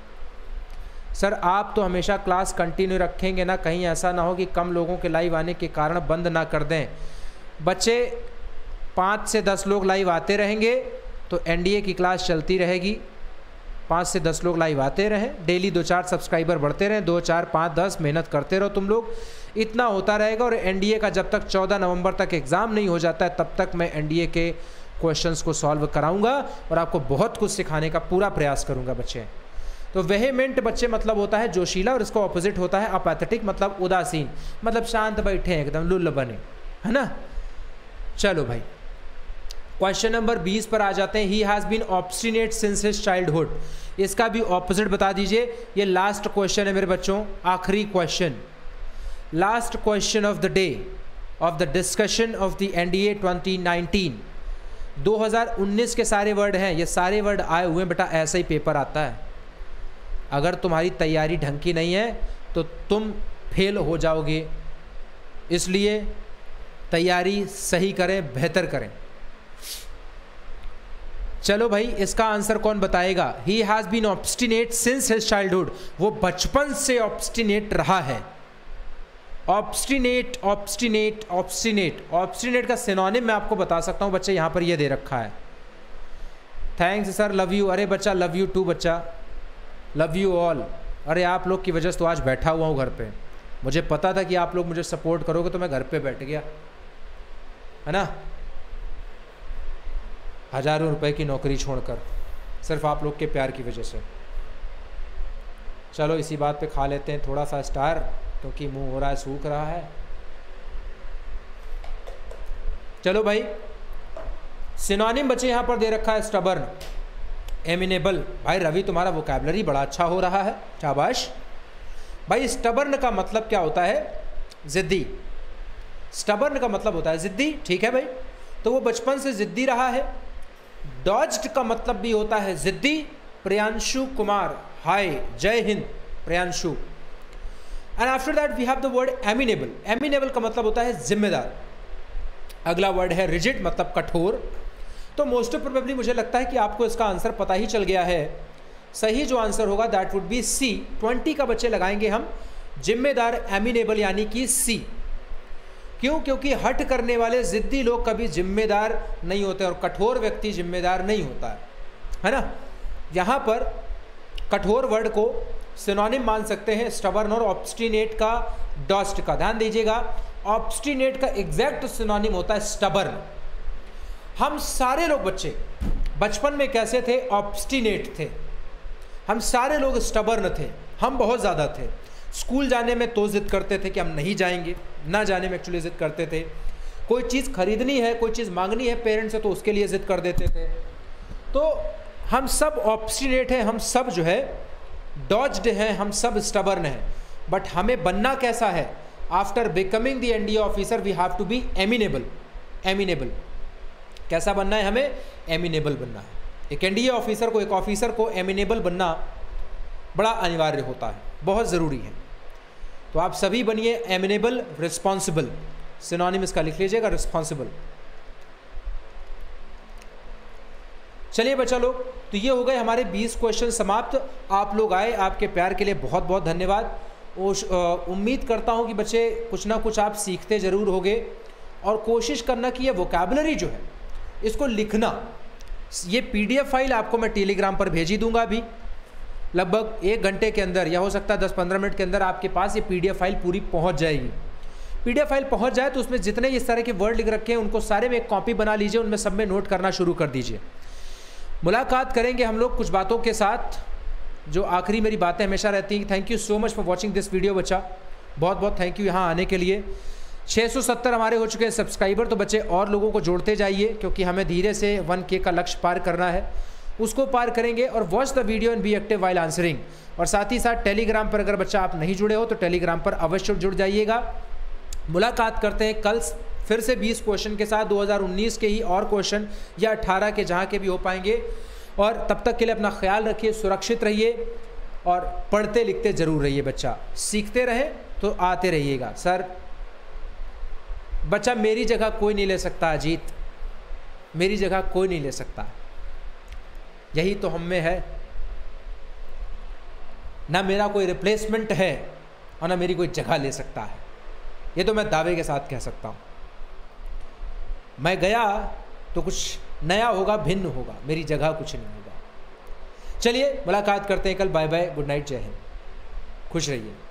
सर, आप तो हमेशा क्लास कंटिन्यू रखेंगे ना, कहीं ऐसा ना हो कि कम लोगों के लाइव आने के कारण बंद ना कर दें। बच्चे पाँच से दस लोग लाइव आते रहेंगे तो एनडीए की क्लास चलती रहेगी। पाँच से दस लोग लाइव आते रहें, डेली दो चार सब्सक्राइबर बढ़ते रहें, दो चार पाँच दस मेहनत करते रहो तुम लोग, इतना होता रहेगा। और एनडीए का जब तक चौदह नवंबर तक एग्ज़ाम नहीं हो जाता है तब तक मैं एनडीए के क्वेश्चंस को सॉल्व कराऊंगा और आपको बहुत कुछ सिखाने का पूरा प्रयास करूंगा बच्चे। तो वेहेमेंट बच्चे मतलब होता है जोशीला, और इसका ऑपोजिट होता है अपैथेटिक, मतलब उदासीन, मतलब शांत बैठे हैं, एकदम लुल्ल बने, है ना। चलो भाई क्वेश्चन नंबर बीस पर आ जाते हैं। He has been obstinate since his childhood, इसका भी ऑपोजिट बता दीजिए। ये लास्ट क्वेश्चन है मेरे बच्चों, आखिरी question, last question of the day of the discussion of the NDA twenty nineteen. दो हज़ार उन्नीस के सारे वर्ड हैं, ये सारे वर्ड आए हुए हैं बेटा, ऐसा ही पेपर आता है। अगर तुम्हारी तैयारी ढंग की नहीं है तो तुम फेल हो जाओगे, इसलिए तैयारी सही करें, बेहतर करें। चलो भाई इसका आंसर कौन बताएगा। He has been obstinate since his childhood, वो बचपन से ऑब्स्टिनेट रहा है। ऑब्स्टिनेट, ऑब्स्टिनेट, ऑब्स्टिनेट, ऑब्स्टिनेट का सिनोनिम मैं आपको बता सकता हूँ बच्चे, यहाँ पर ये दे रखा है। Thanks sir, love you. अरे बच्चा लव यू टू बच्चा, लव यू ऑल। अरे आप लोग की वजह से तो आज बैठा हुआ हूँ घर पे, मुझे पता था कि आप लोग मुझे सपोर्ट करोगे तो मैं घर पे बैठ गया, है ना। हज़ारों रुपए की नौकरी छोड़कर सिर्फ आप लोग के प्यार की वजह से। चलो इसी बात पे खा लेते हैं थोड़ा सा स्टार, क्योंकि मुंह हो रहा है, सूख रहा है। चलो भाई सिनोनिम बच्चे यहाँ पर दे रखा है स्टबर्न, एमिनेबल। भाई रवि तुम्हारा वोकैबलरी बड़ा अच्छा हो रहा है, शाबाश। भाई स्टबर्न का मतलब क्या होता है? ज़िद्दी। स्टबर्न का मतलब होता है ज़िद्दी, ठीक है भाई। तो वो बचपन से ज़िद्दी रहा है। डॉज्ड का मतलब भी होता है ज़िद्दी। प्रियांशु कुमार, हाय, जय हिंद Priyanshu. And after that we have the word amenable. Amenable का मतलब होता है जिम्मेदार। अगला वर्ड है रिजिड, मतलब कठोर। तो मोस्ट प्रोबेबली मुझे लगता है कि आपको इसका आंसर पता ही चल गया है। सही जो आंसर होगा that would be C. Twenty का बच्चे लगाएंगे हम जिम्मेदार, एमिनेबल यानी कि सी। क्यों? क्योंकि हट करने वाले जिद्दी लोग कभी जिम्मेदार नहीं होते और कठोर व्यक्ति जिम्मेदार नहीं होता है, है ना। यहाँ पर कठोर वर्ड को सिनोनिम मान सकते हैं स्टबर्न और ऑब्स्टिनेट का, डॉस्ट का। ध्यान दीजिएगा, ऑब्स्टिनेट का एग्जैक्ट सिनोनिम होता है स्टबर्न। हम सारे लोग बच्चे बचपन में कैसे थे? ऑब्स्टिनेट थे। हम सारे लोग स्टबर्न थे, हम बहुत ज़्यादा थे। स्कूल जाने में तो जिद करते थे कि हम नहीं जाएंगे, ना जाने में एक्चुअली जिद करते थे। कोई चीज़ खरीदनी है, कोई चीज़ मांगनी है पेरेंट्स से, तो उसके लिए जिद कर देते थे। तो हम सब ऑब्स्टिनेट हैं, हम सब जो है डॉज्ड हैं, हम सब स्टबर्न हैं। बट हमें बनना कैसा है? After becoming the NDA officer we have to be amenable. Amenable कैसा बनना है? हमें एमिनेबल बनना है। एक एनडीए ऑफिसर को, एक ऑफिसर को एमिनेबल बनना बड़ा अनिवार्य होता है, बहुत ज़रूरी है। तो आप सभी बनिए एमिनेबल, रिस्पॉन्सिबल। सिनोनिम इसका लिख लीजिएगा, रिस्पॉन्सिबल। चलिए बच्चा लोग, तो ये हो गए हमारे बीस क्वेश्चन समाप्त। आप लोग आए, आपके प्यार के लिए बहुत बहुत धन्यवाद। उम्मीद करता हूँ कि बच्चे कुछ ना कुछ आप सीखते ज़रूर होंगे। और कोशिश करना कि ये वोकैबुलरी जो है इसको लिखना। ये पीडीएफ फाइल आपको मैं टेलीग्राम पर भेजी दूंगा अभी लगभग एक घंटे के अंदर, या हो सकता है दस पंद्रह मिनट के अंदर आपके पास ये पीडीएफ फाइल पूरी पहुंच जाएगी। पीडीएफ फाइल पहुंच जाए तो उसमें जितने इस तरह के वर्ड लिख रखे हैं उनको सारे में एक कॉपी बना लीजिए, उनमें सब में नोट करना शुरू कर दीजिए। मुलाकात करेंगे हम लोग कुछ बातों के साथ, जो आखिरी मेरी बातें हमेशा रहती हैं। Thank you so much for watching this video बच्चा, बहुत बहुत थैंक यू यहाँ आने के लिए। छः सौ सत्तर हमारे हो चुके हैं सब्सक्राइबर, तो बच्चे और लोगों को जोड़ते जाइए, क्योंकि हमें धीरे से वन के का लक्ष्य पार करना है। उसको पार करेंगे। और watch the video and be active while answering. और साथ ही साथ टेलीग्राम पर अगर बच्चा आप नहीं जुड़े हो तो टेलीग्राम पर अवश्य जुड़ जाइएगा। मुलाकात करते हैं कल फिर से बीस क्वेश्चन के साथ, दो हज़ार उन्नीस के ही और क्वेश्चन या अठारह के, जहाँ के भी हो पाएंगे। और तब तक के लिए अपना ख्याल रखिए, सुरक्षित रहिए और पढ़ते लिखते ज़रूर रहिए। बच्चा सीखते रहें तो आते रहिएगा। सर बच्चा मेरी जगह कोई नहीं ले सकता, अजीत मेरी जगह कोई नहीं ले सकता, यही तो हम में है ना। मेरा कोई रिप्लेसमेंट है और ना मेरी कोई जगह ले सकता है, ये तो मैं दावे के साथ कह सकता हूँ। मैं गया तो कुछ नया होगा, भिन्न होगा, मेरी जगह कुछ नहीं होगा। चलिए मुलाकात करते हैं कल। बाय बाय, गुड नाइट, जय हिंद, खुश रहिए।